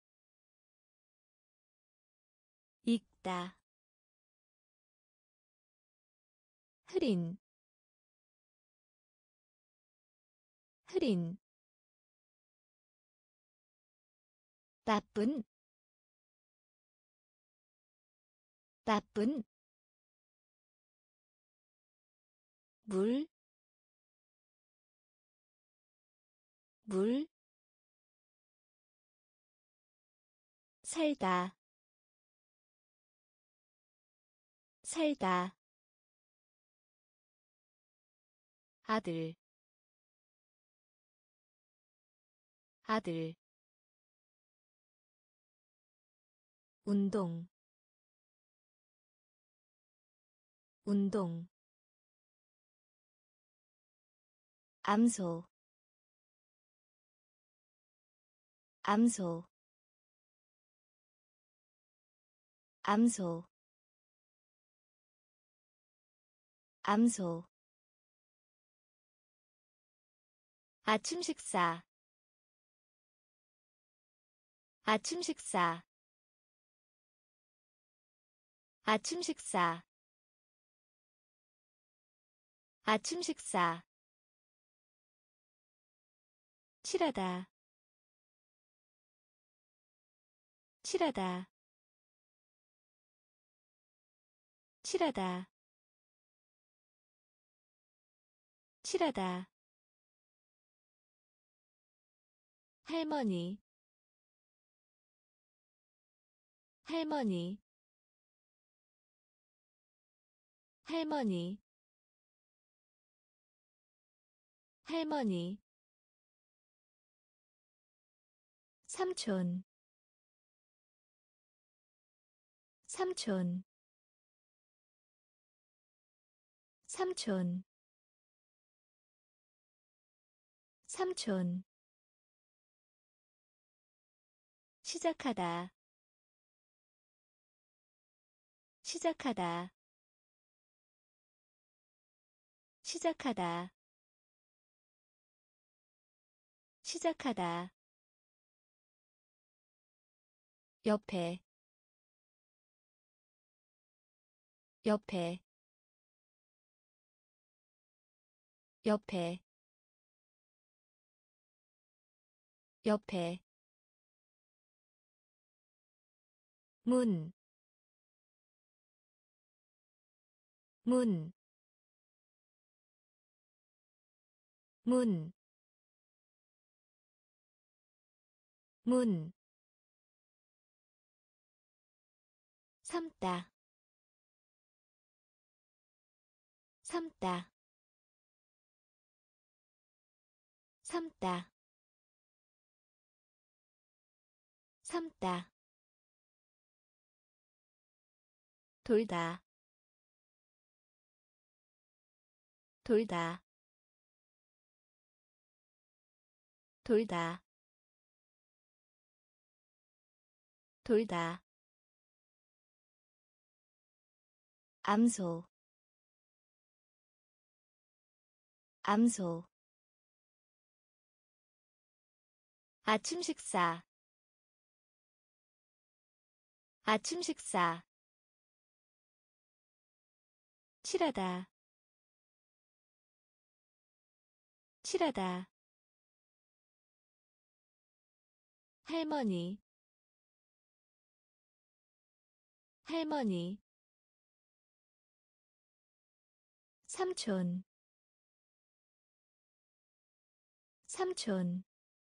A: 읽다, 흐린, 흐린, 나쁜, 나쁜, 물, 물, 살다, 살다, 아들, 아들, 운동, 운동, 암소 암소 암소 암소 아침 식사 아침 식사 아침 식사 아침 식사 칠하다 칠하다 칠하다 칠하다 할머니 할머니 할머니 할머니 삼촌 삼촌 삼촌 삼촌 시작하다 시작하다 시작하다 시작하다 옆에 옆에 옆에 옆에 문, 문, 문, 문, 삶다, 삶다, 삶다, 삶다, 돌다, 돌다, 돌다, 돌다, 암소, 암소, 아침 식사, 아침 식사, 칠하다, 칠하다, 할머니, 할머니, 삼촌, 삼촌,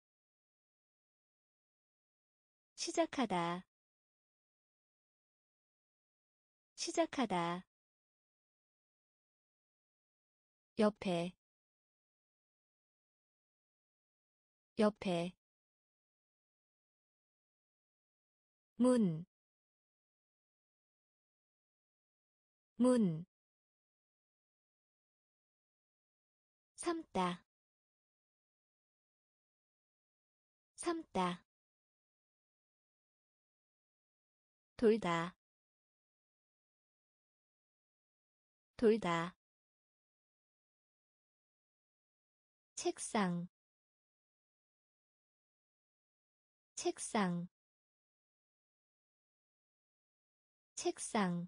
A: 시작하다, 시작하다, 옆에, 옆에, 문, 문, 삶다, 삶다, 돌다, 돌다, 책상, 책상, 책상,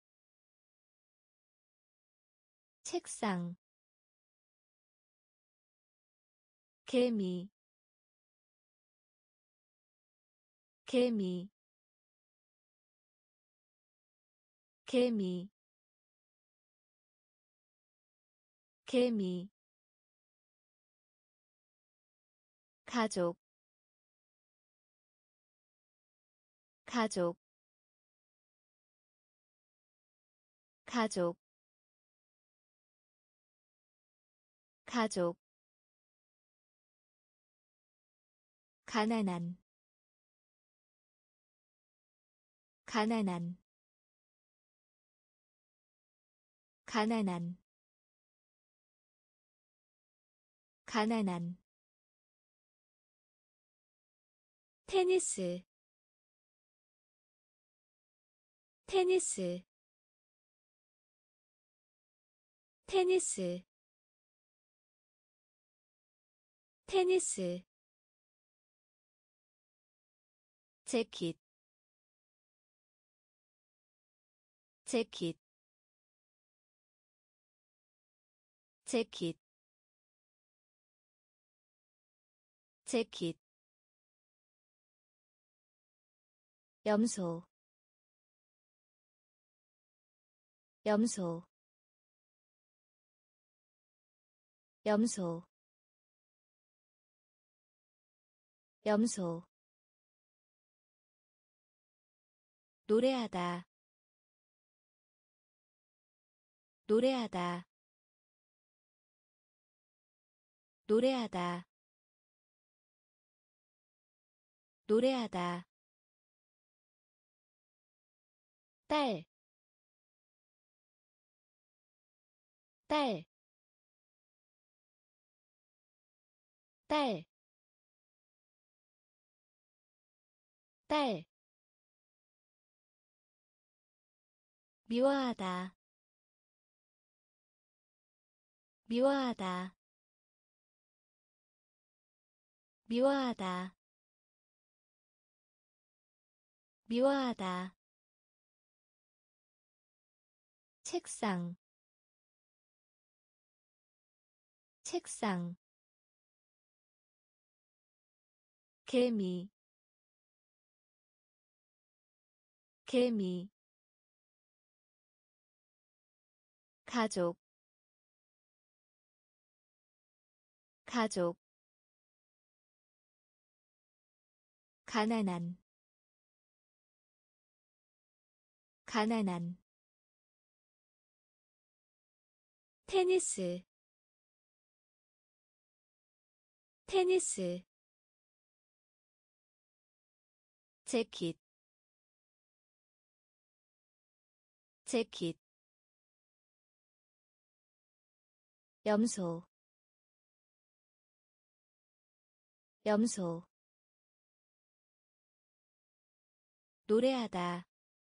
A: 책상, 개미, 개미, 개미, 개미, 가족, 가족, 가족, 가족, 가난한, 가난한, 가난한, 가난한 테니스 테니스 테니스 테니스 재킷 재킷 재킷 재킷 염소 염소 염소 염소 노래하다 노래하다 노래하다 노래하다 딸, 딸, 딸, 딸, 미워하다, 미워하다, 미워하다, 미워하다, 책상, 책상, 개미, 개미, 가족, 가족, 가난한, 가난한, 테니스, 테니스, 재킷, 재킷, 염소, 염소, 노래하다,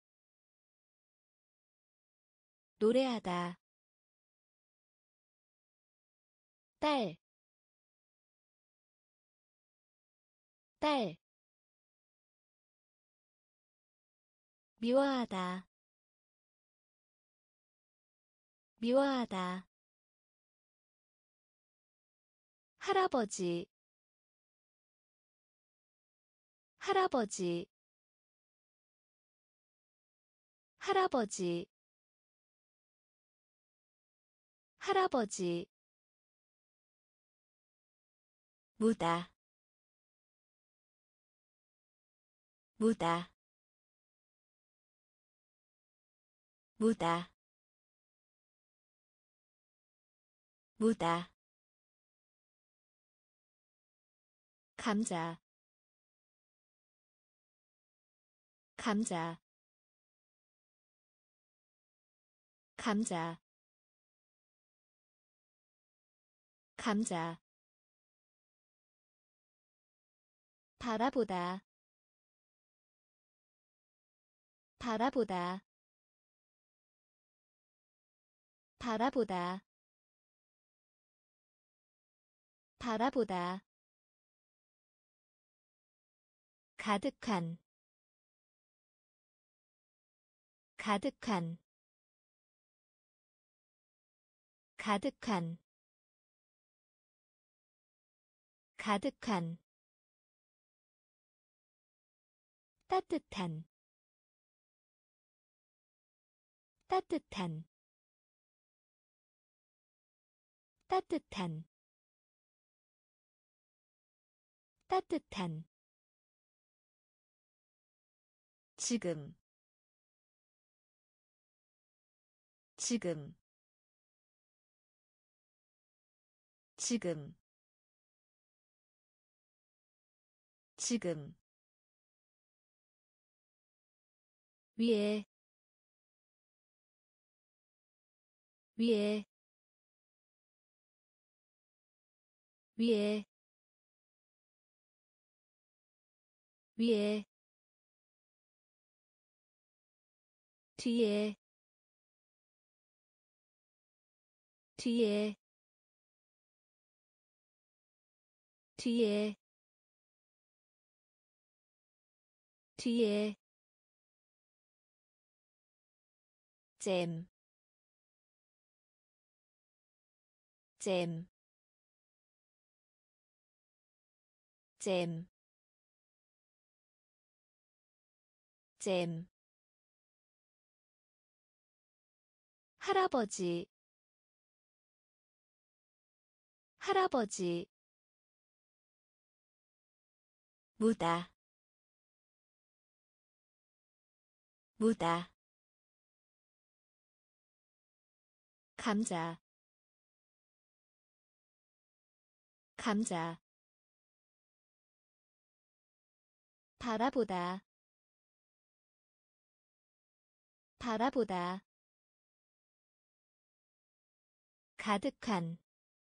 A: 노래하다, 딸, 딸, 미워하다, 미워하다, 할아버지, 할아버지, 할아버지, 할아버지, 무다, 무다, 무다, 무다, 감자, 감자, 감자, 감자, 바라보다, 바라보다, 바라보다, 바라보다, 가득한, 가득한, 가득한, 가득한, 따뜻한, 따뜻한, 따뜻한, 따뜻한, 지금, 지금, 지금, 지금, 위에, 위에, 위에 위에 뒤에 뒤에 뒤에 뒤에 잼, 잼, 잼, 잼. 할아버지, 할아버지. 무다, 무다. 감자, 감자. 바라보다, 바라보다. 가득한,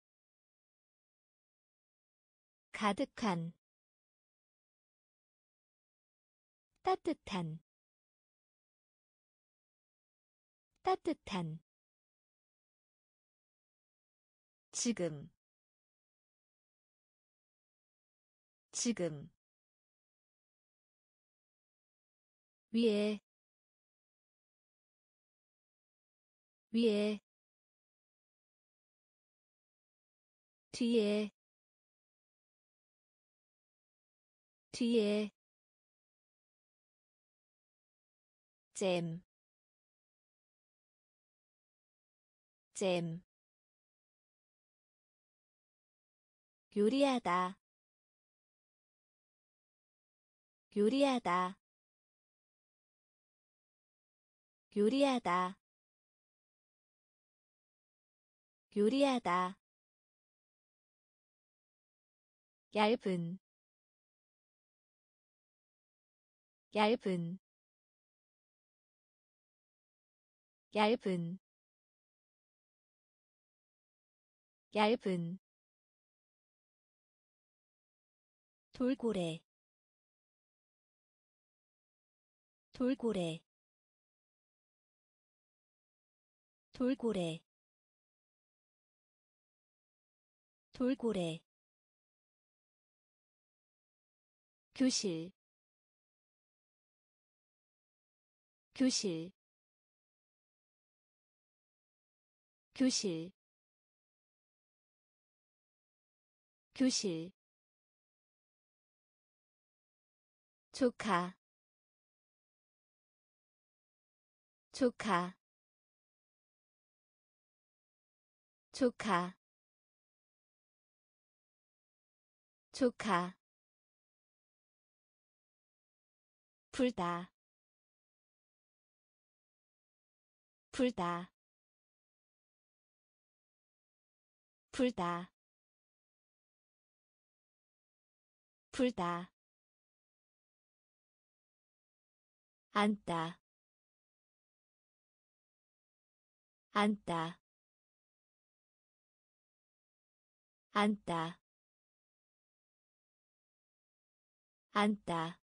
A: 가득한. 따뜻한, 따뜻한. 지금, 지금. 위에, 위에, 뒤에, 뒤에. 잼, 잼. 요리하다, 요리하다, 요리하다, 요리하다. 얇은, 얇은, 얇은, 얇은. 돌고래, 돌고래, 돌고래, 돌고래. 교실, 교실, 교실, 교실. 조카, 조카, 조카, 조카. 불다, 불다, 불다, 불다. 앉다, 앉다, 앉다, 앉다.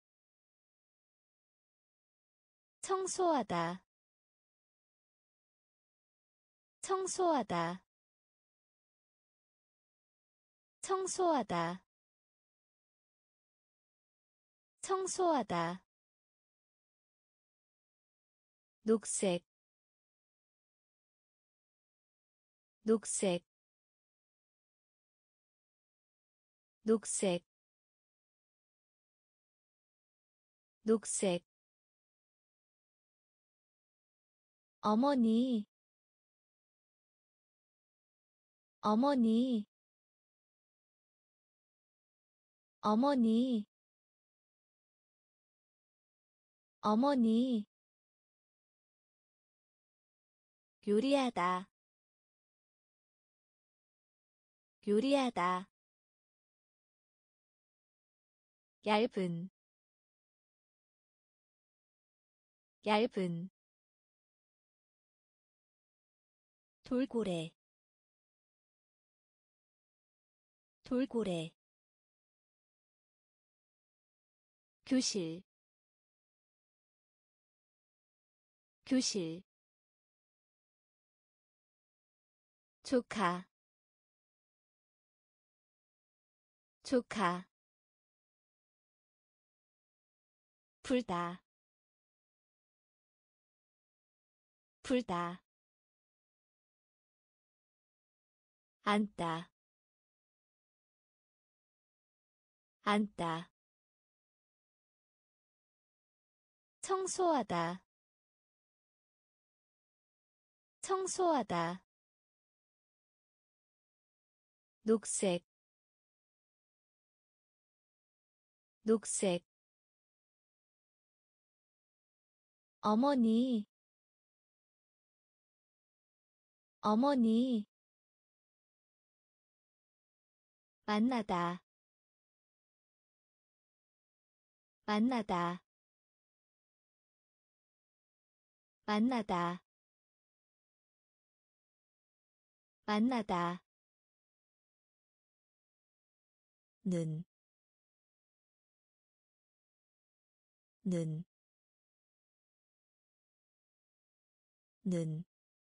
A: 청소하다, 청소하다, 청소하다, 청소하다. 녹색, 녹색, 녹색, 녹색. 어머니, 어머니, 어머니, 어머니. 요리하다, 요리하다. 얇은, 얇은. 돌고래, 돌고래 교실 교실 조카 조카 불다 불다 앉다 앉다 청소하다 청소하다 녹색 녹색 어머니 어머니 만나다 만나다 만나다 만나다 는, 는, 는,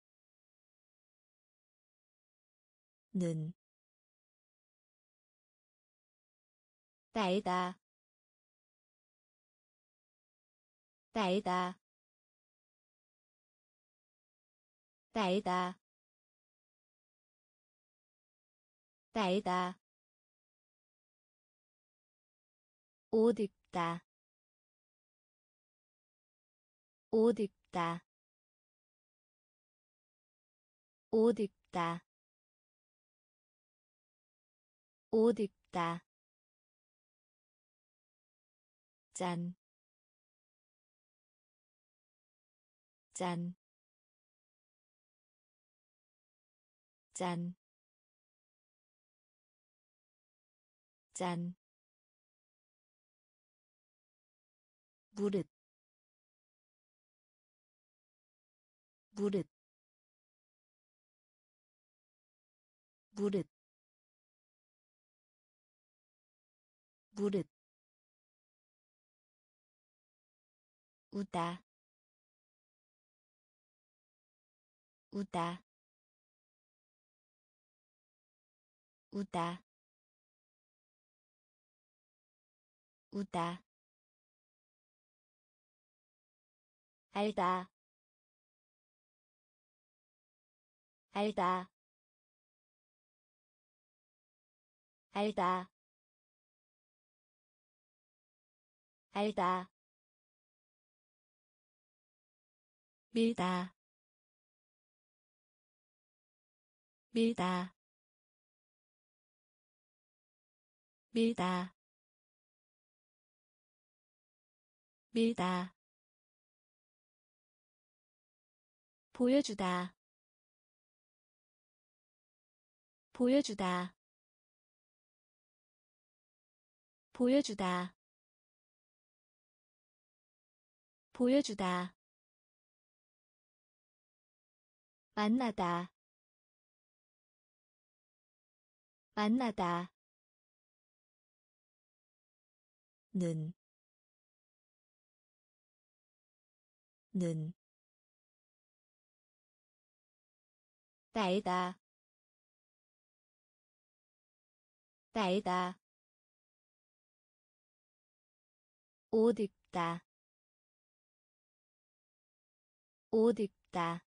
A: 는, 날다, 날다, 날다, 날다, 옷 입다, 옷 입다, 옷 입다, 옷 입다, 짠, 짠, 짠, 짠, 무릇, 무릇, 무릇, 무릇, 우다, 우다, 우다, 우다, 알다, 알다, 알다, 알다, 밀다, 밀다, 밀다, 밀다, 보여주다, 보여주다, 보여주다, 보여주다, 만나다, 만나다, 는, 는, 날다, 날다, 옷 입다, 옷 입다,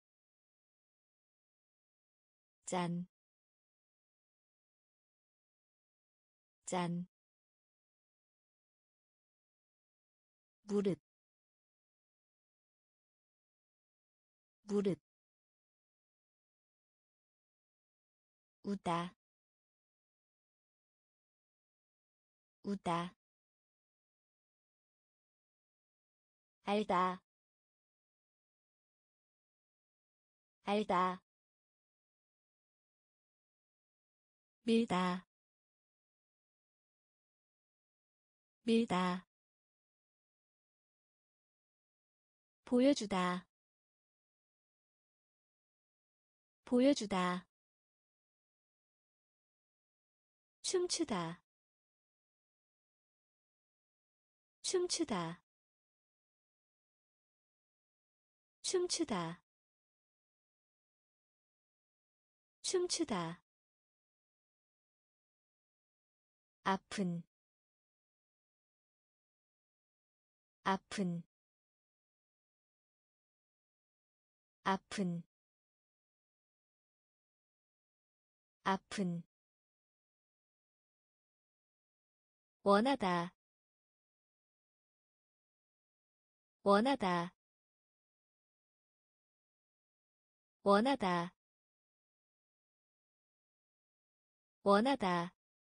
A: 짠, 짠, 무릇, 무릇, 우다, 우다, 알다, 알다, 밀다, 밀다, 보여주다, 보여주다, 춤추다 춤추다 춤추다 춤추다 아픈 아픈 아픈 아픈 원하다 원하다 원하다 원하다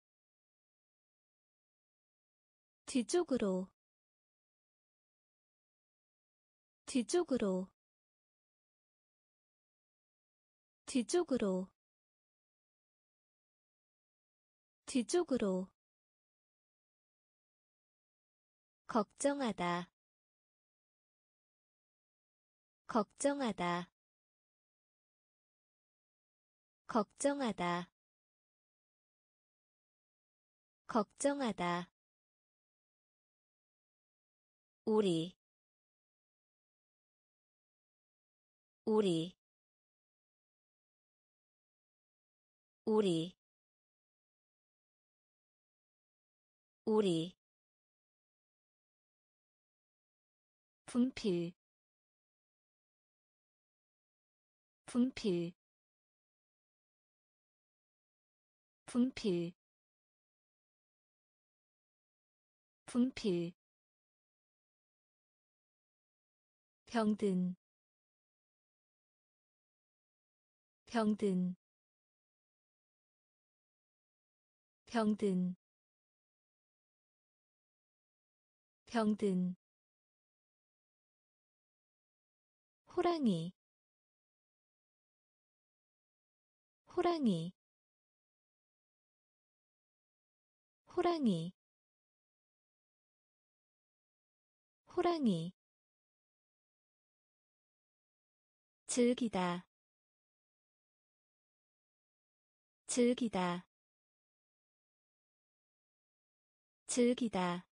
A: 뒤쪽으로 뒤쪽으로 뒤쪽으로 뒤쪽으로 걱정하다 걱정하다 걱정하다 걱정하다 우리 우리 우리 우리 분필 분필 분필 분필 병든 병든 병든 병든 호랑이 호랑이 호랑이 호랑이 즐기다 즐기다 즐기다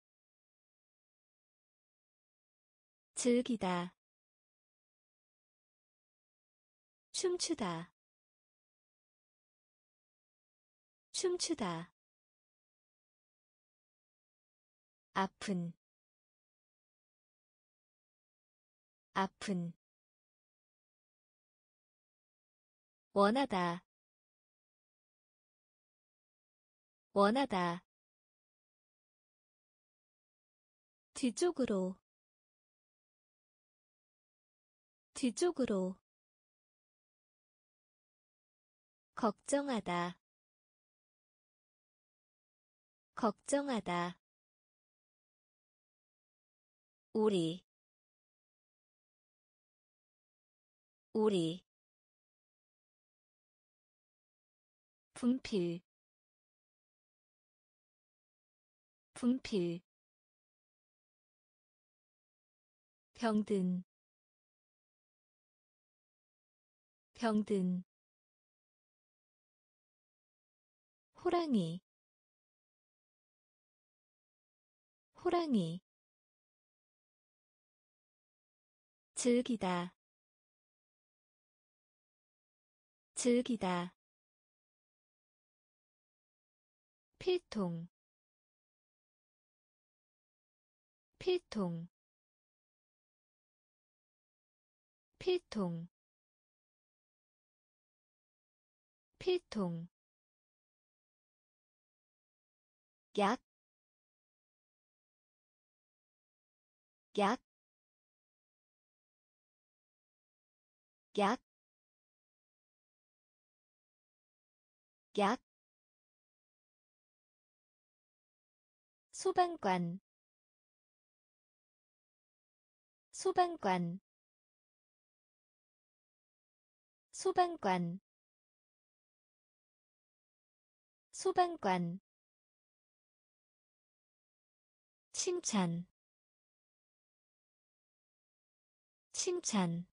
A: 즐기다 춤추다 춤추다 아픈 아픈 원하다 원하다 뒤쪽으로 뒤쪽으로 걱정하다 걱정하다 우리 우리 분필 분필 병든 병든 호랑이 호랑이 즐기다 즐기다 필통 필통 필통 필통 약, 약, 약, 약, 소방관, 소방관, 소방관, 소방관, 칭찬, 칭찬,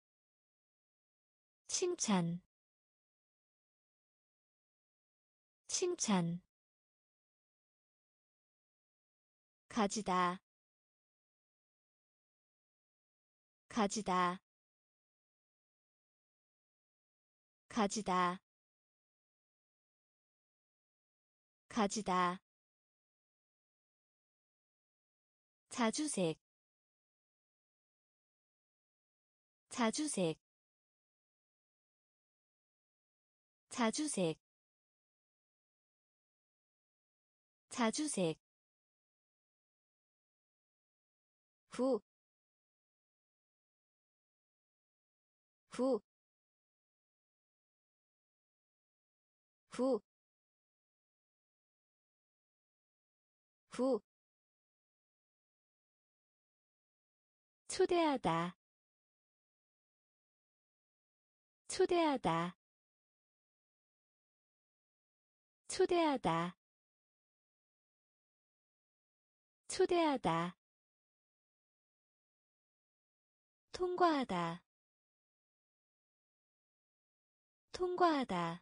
A: 칭찬, 칭찬 가지다 가지다 가지다 가지다 자주색 자주색 자주색 자주색 후, 후, 후, 후. 초대하다, 초대하다, 초대하다, 초대하다. 통과하다, 통과하다,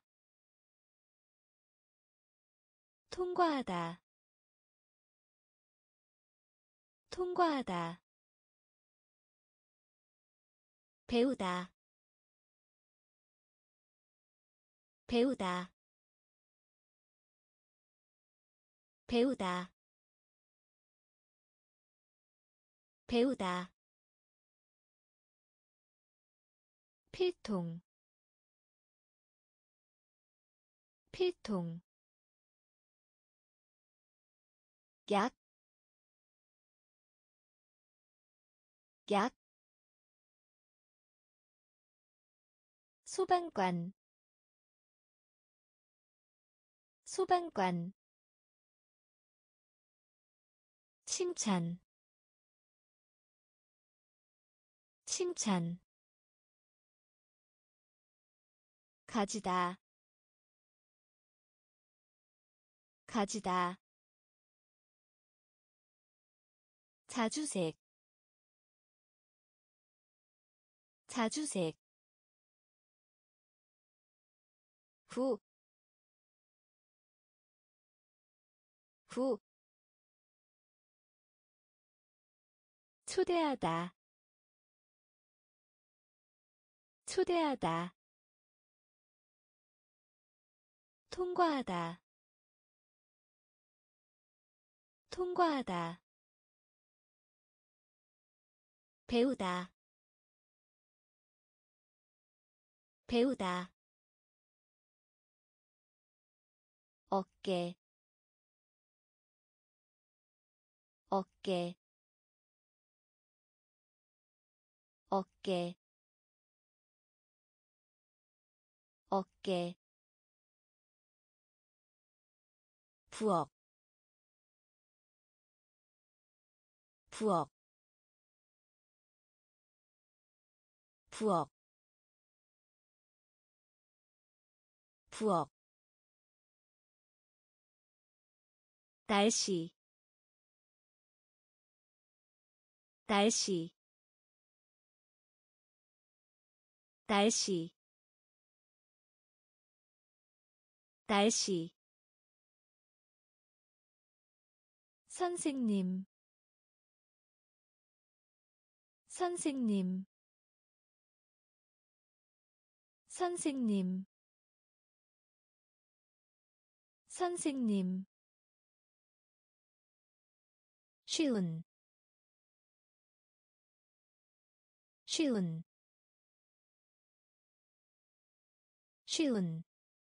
A: 통과하다, 통과하다. 배우다, 배우다, 배우다, 배우다. 필통, 필통. 약, 약. 소방관, 소방관. 칭찬, 칭찬. 가지다, 가지다. 자주색, 자주색. 후, 후. 초대하다, 초대하다. 통과하다, 통과하다. 배우다, 배우다. 어깨, 어깨, 어깨, 어깨. 부엌, 부엌, 부엌, 부엌. 날씨, 날씨, 날씨, 날씨. 선생님, 선생님, 선생님, 선생님. 쉬운, 쉬운, 쉬운,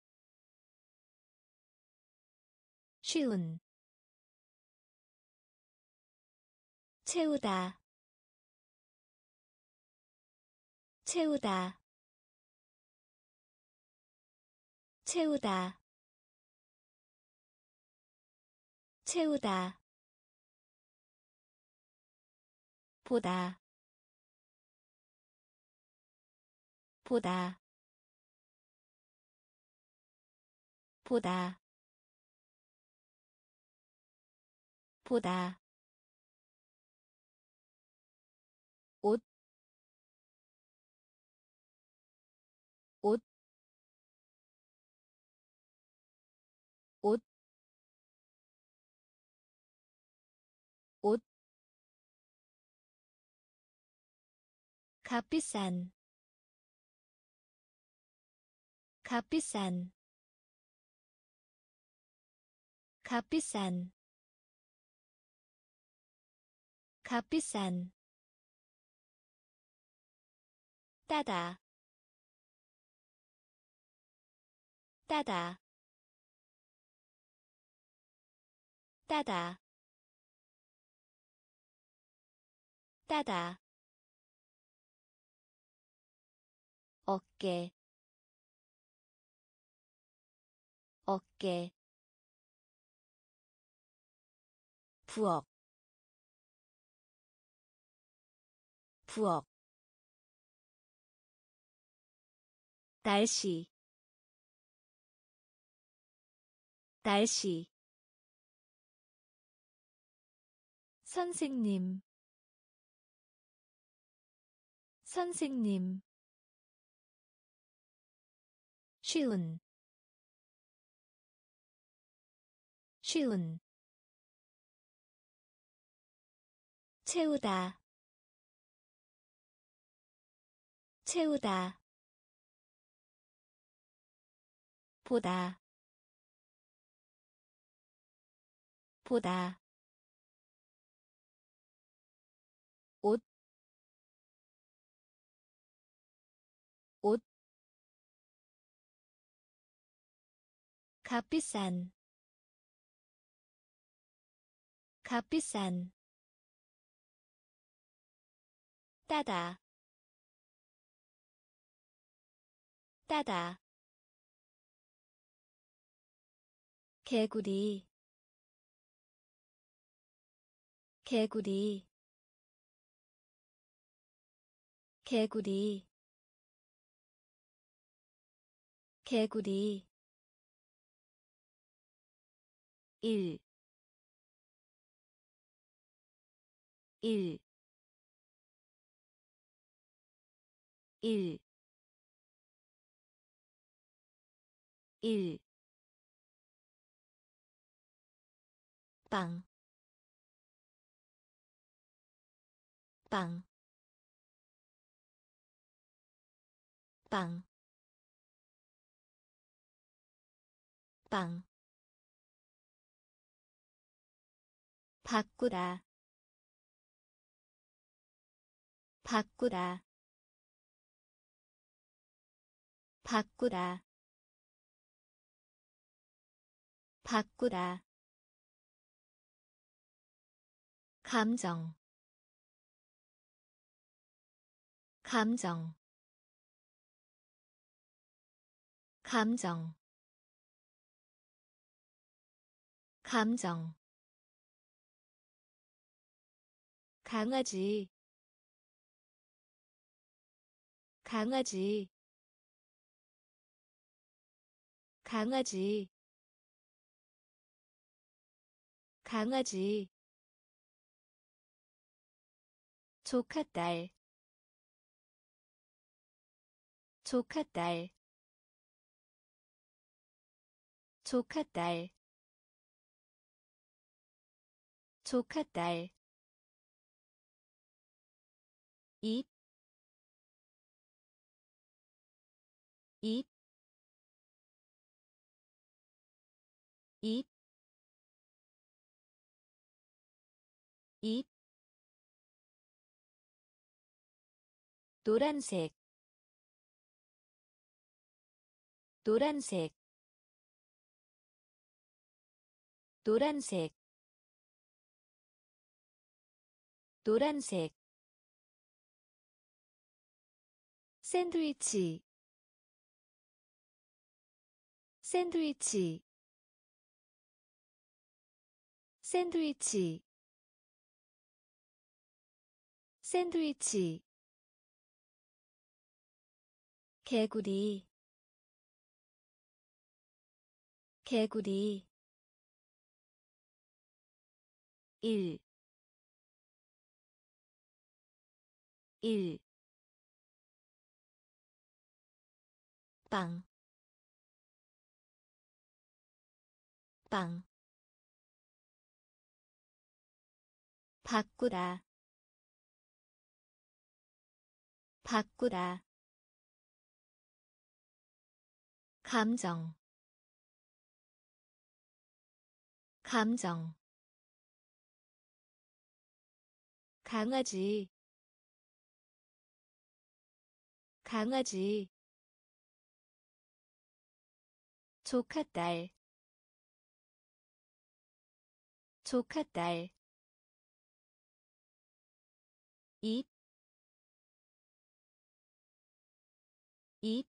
A: 쉬운. 채우다, 채우다, 채우다, 채우다. 보다, 보다, 보다, 보다. 옷, 옷. 옷, 옷, 값비싼, 값비싼, 값비싼, 값비싼, 따다, 따다, 따다, 따다, 어깨, 어깨, 부엌, 부엌, 날씨, 날씨, 선생님, 선생님, 쉬운, 쉬운, 채우다, 채우다, 보다, 보다, 옷, 옷, 값비싼, 값비싼, 따다, 따다, 개구리, 개구리, 개구리, 개구리, 일, 일, 일, 일, 빵, 빵, 빵, 빵, 바꾸다, 바꾸다, 바꾸다, 바꾸다, 감정, 감정, 감정, 감정, 강아지, 강아지, 강아지, 강아지, 조카딸, 조카딸, 조카딸, 조카딸, 입, 입, 입, 입, 노란색, 노란색, 노란색, 노란색, 샌드위치, 샌드위치, 샌드위치, 샌드위치, 개구리, 개구리, 일, 일, 빵, 빵 바꾸다 바꾸다 감정 감정 강아지 강아지 조카딸 조카딸 잎, 잎,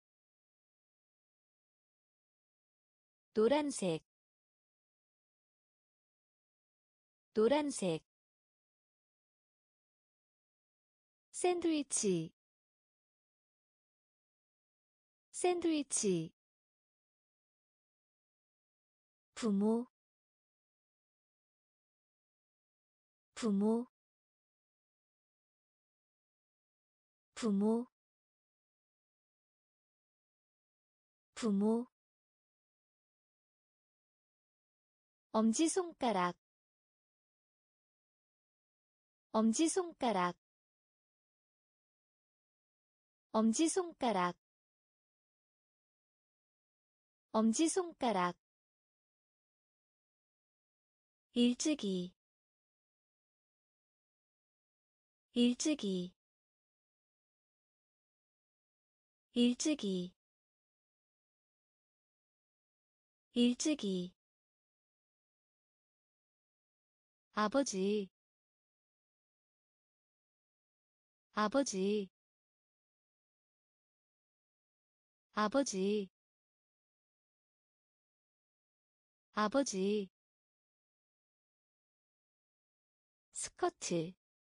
A: 노란색, 노란색, 샌드위치, 샌드위치, 부모, 부모, 부모, 부모, 엄지손가락, 엄지손가락, 엄지손가락, 엄지손가락, 일찍이, 일찍이, 일찍이, 일찍이, 아버지, 아버지, 아버지, 아버지, 스커트,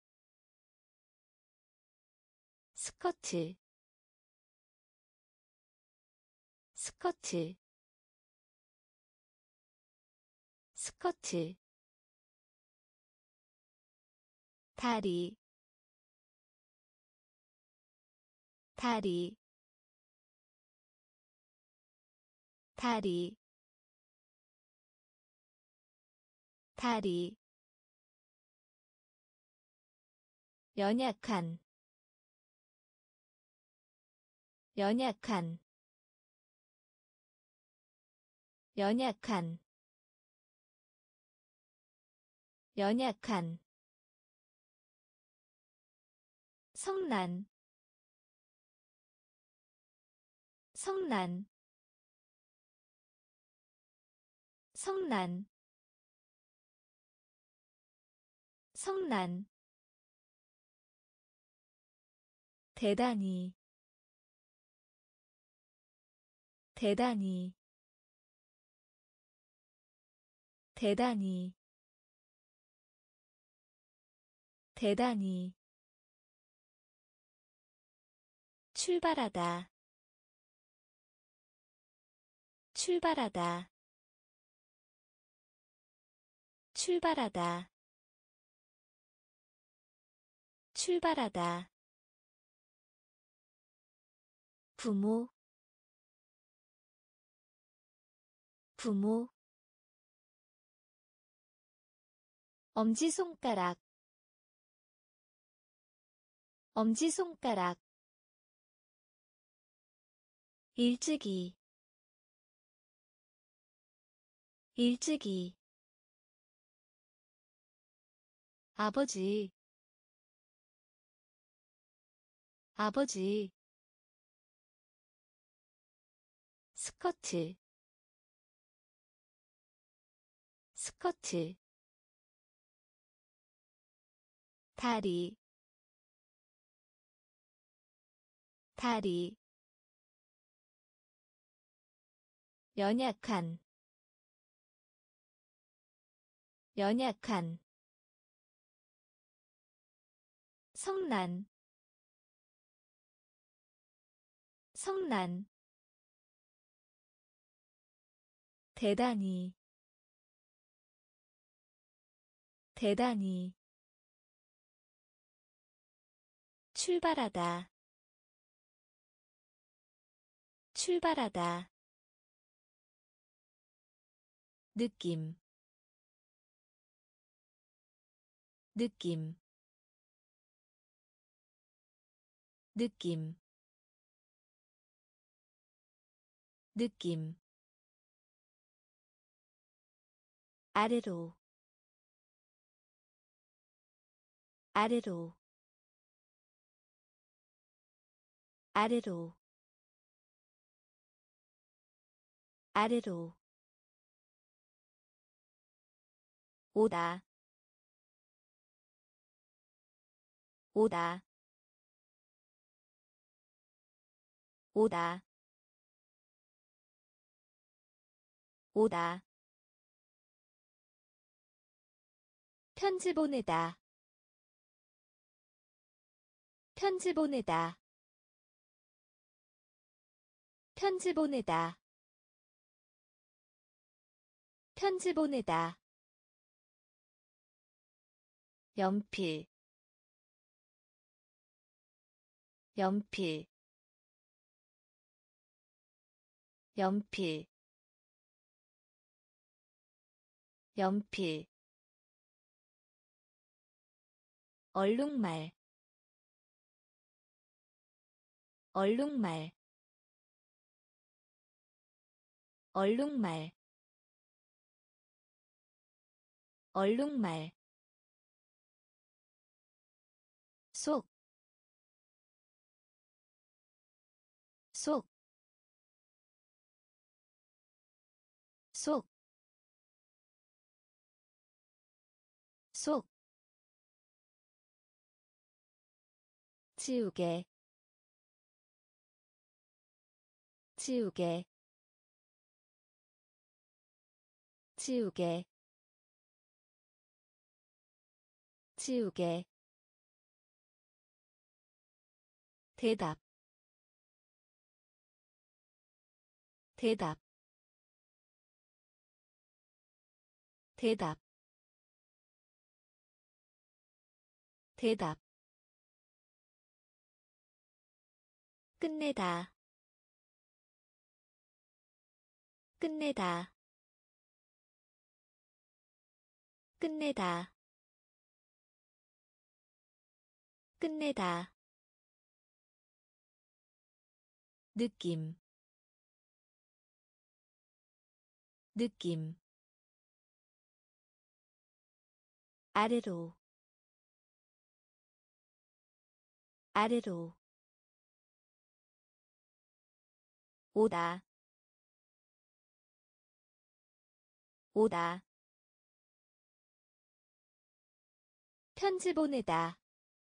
A: 스커트, 스커트, 스커트, 다리, 다리, 다리, 다리, 연약한, 연약한, 연약한, 연약한, 성난, 성난, 성난, 성난, 대단히, 대단히, 대단히, 대단히, 출발하다, 출발하다, 출발하다, 출발하다, 부모, 부모, 엄지손가락, 엄지손가락, 일찍이, 일찍이, 아버지, 아버지, 스커트, 스커트, 다리, 다리, 연약한, 연약한, 성난, 성난, 대단히, 대단히, 출발하다, 출발하다, 느낌 느낌 느낌 느낌 아래로 아래로 아래로 아래로 오다 오다 오다 오다 편지 보내다 편지 보내다 편지 보내다 편지 보내다 연필 연필 연필 연필 얼룩말 얼룩말 얼룩말 얼룩말 속, 속, 속, 속, 지우개, 지우개, 지우개, 지우개, 대답, 대답, 대답, 대답, 끝내다, 끝내다, 끝내다, 끝내다, 느낌, 느낌, 아래로, 아래로, 오다, 오다, 편지 보내다,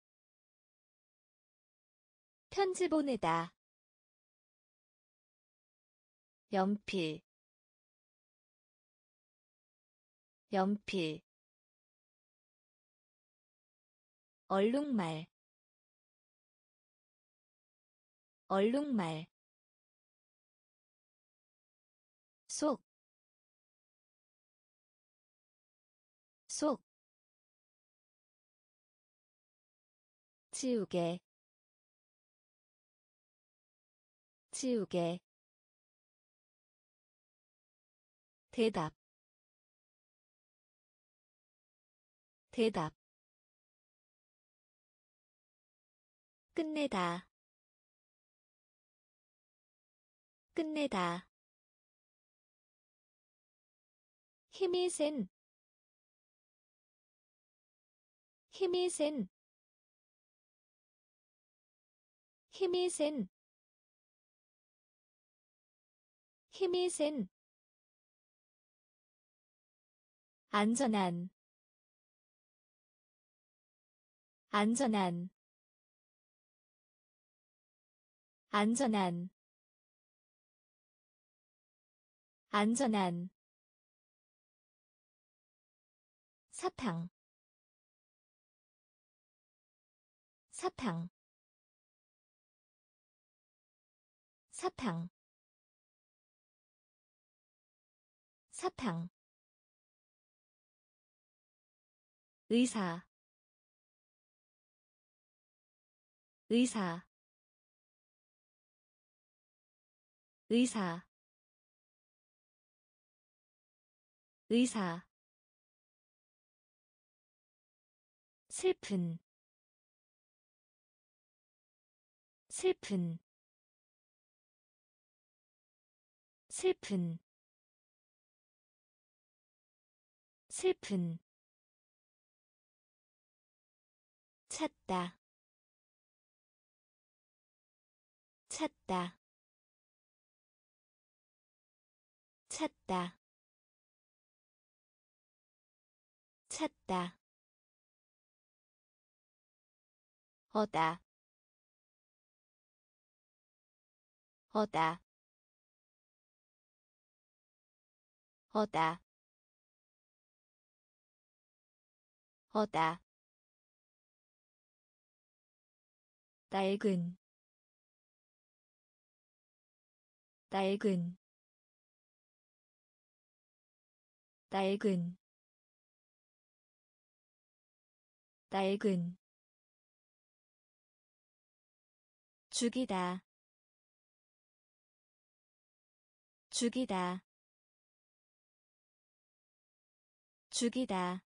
A: 편지 보내다, 연필, 연필, 얼룩말, 얼룩말, 속, 속, 지우개, 지우개, 대답, 대답, 끝내다, 끝내다, 힘이 센, 힘이 센, 힘이 센, 힘이 센, 안전한, 안전한, 안전한, 안전한, 사탕, 사탕, 사탕, 사탕, 의사, 의사, 의사, 의사 슬픈 슬픈 슬픈 슬픈 찾다 찾다 찾다 찾다 어다 어다 어다 어다 낡은 낡은 낡은 낡은 죽이다 죽이다 죽이다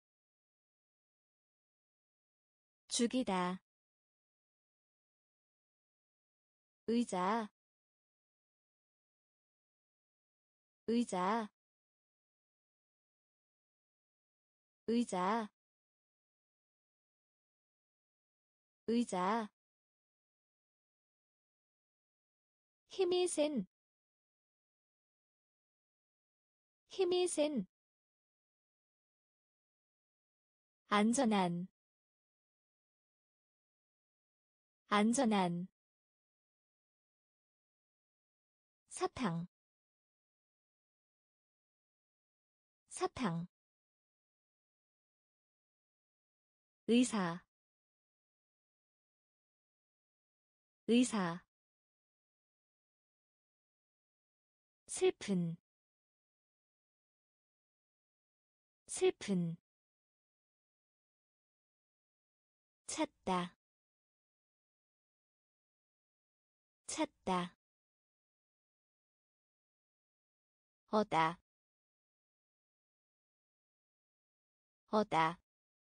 A: 죽이다 의자 의자 의자 의자 힘이 센 힘이 센 안전한 안전한 사탕 사탕 의사 의사 슬픈 슬픈 찾다 찾다 어다 어다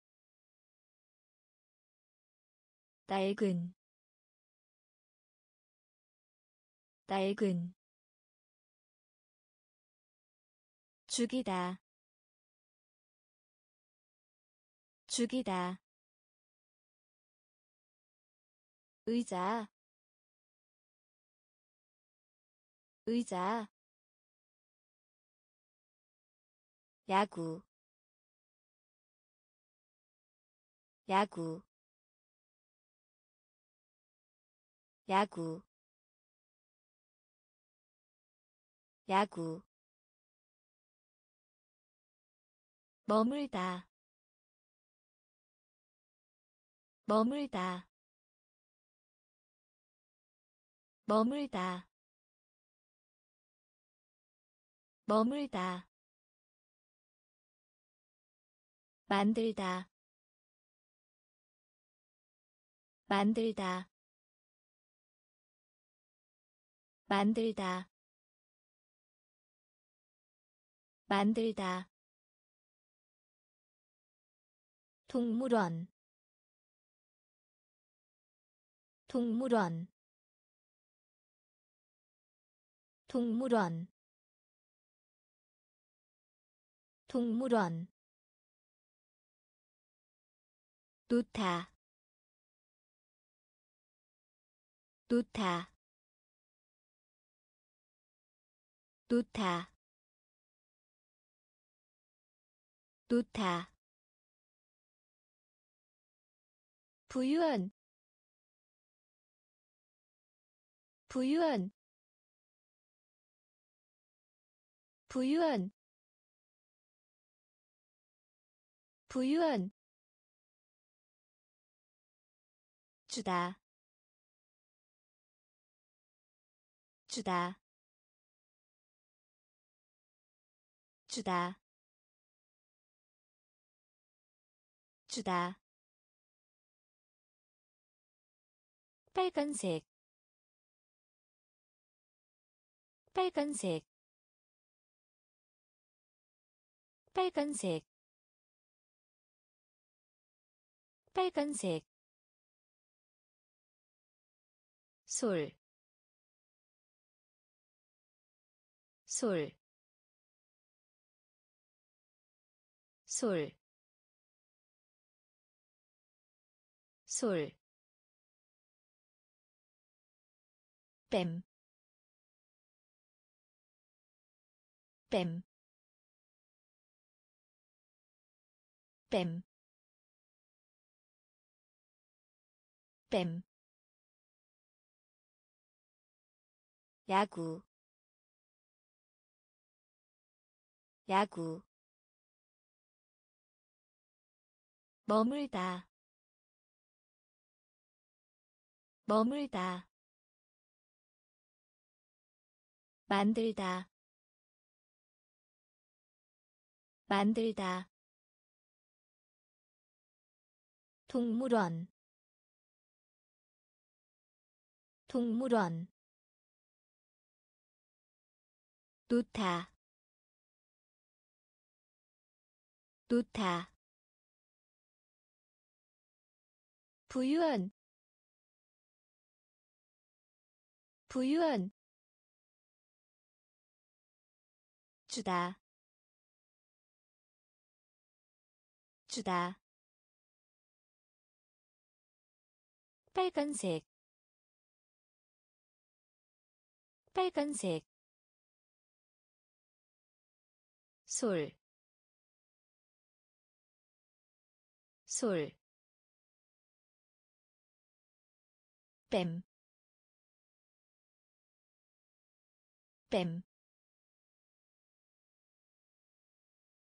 A: 낡은 낡은 죽이다 죽이다 의자 의자 야구 야구 야구 야구 머물다 머물다 머물다 머물다 만들다 만들다 만들다 만들다 동물원 동물원 동물원 동물원 놓다 놓다 놓다 놓다 부유한 부유한 부유한 부유한 주다 주다 주다 주다 빨간색 빨간색 빨간색 빨간색 솔, 솔, 솔, 솔, 뱀, 뱀, 뱀, 뱀, 야구, 야구, 머물다, 머물다, 만들다, 만들다, 동물원, 동물원, 놓다, 놓다, 부유한, 부유한, 주다, 주다, 빨간색, 빨간색, 솔, 솔, 뱀, 뱀,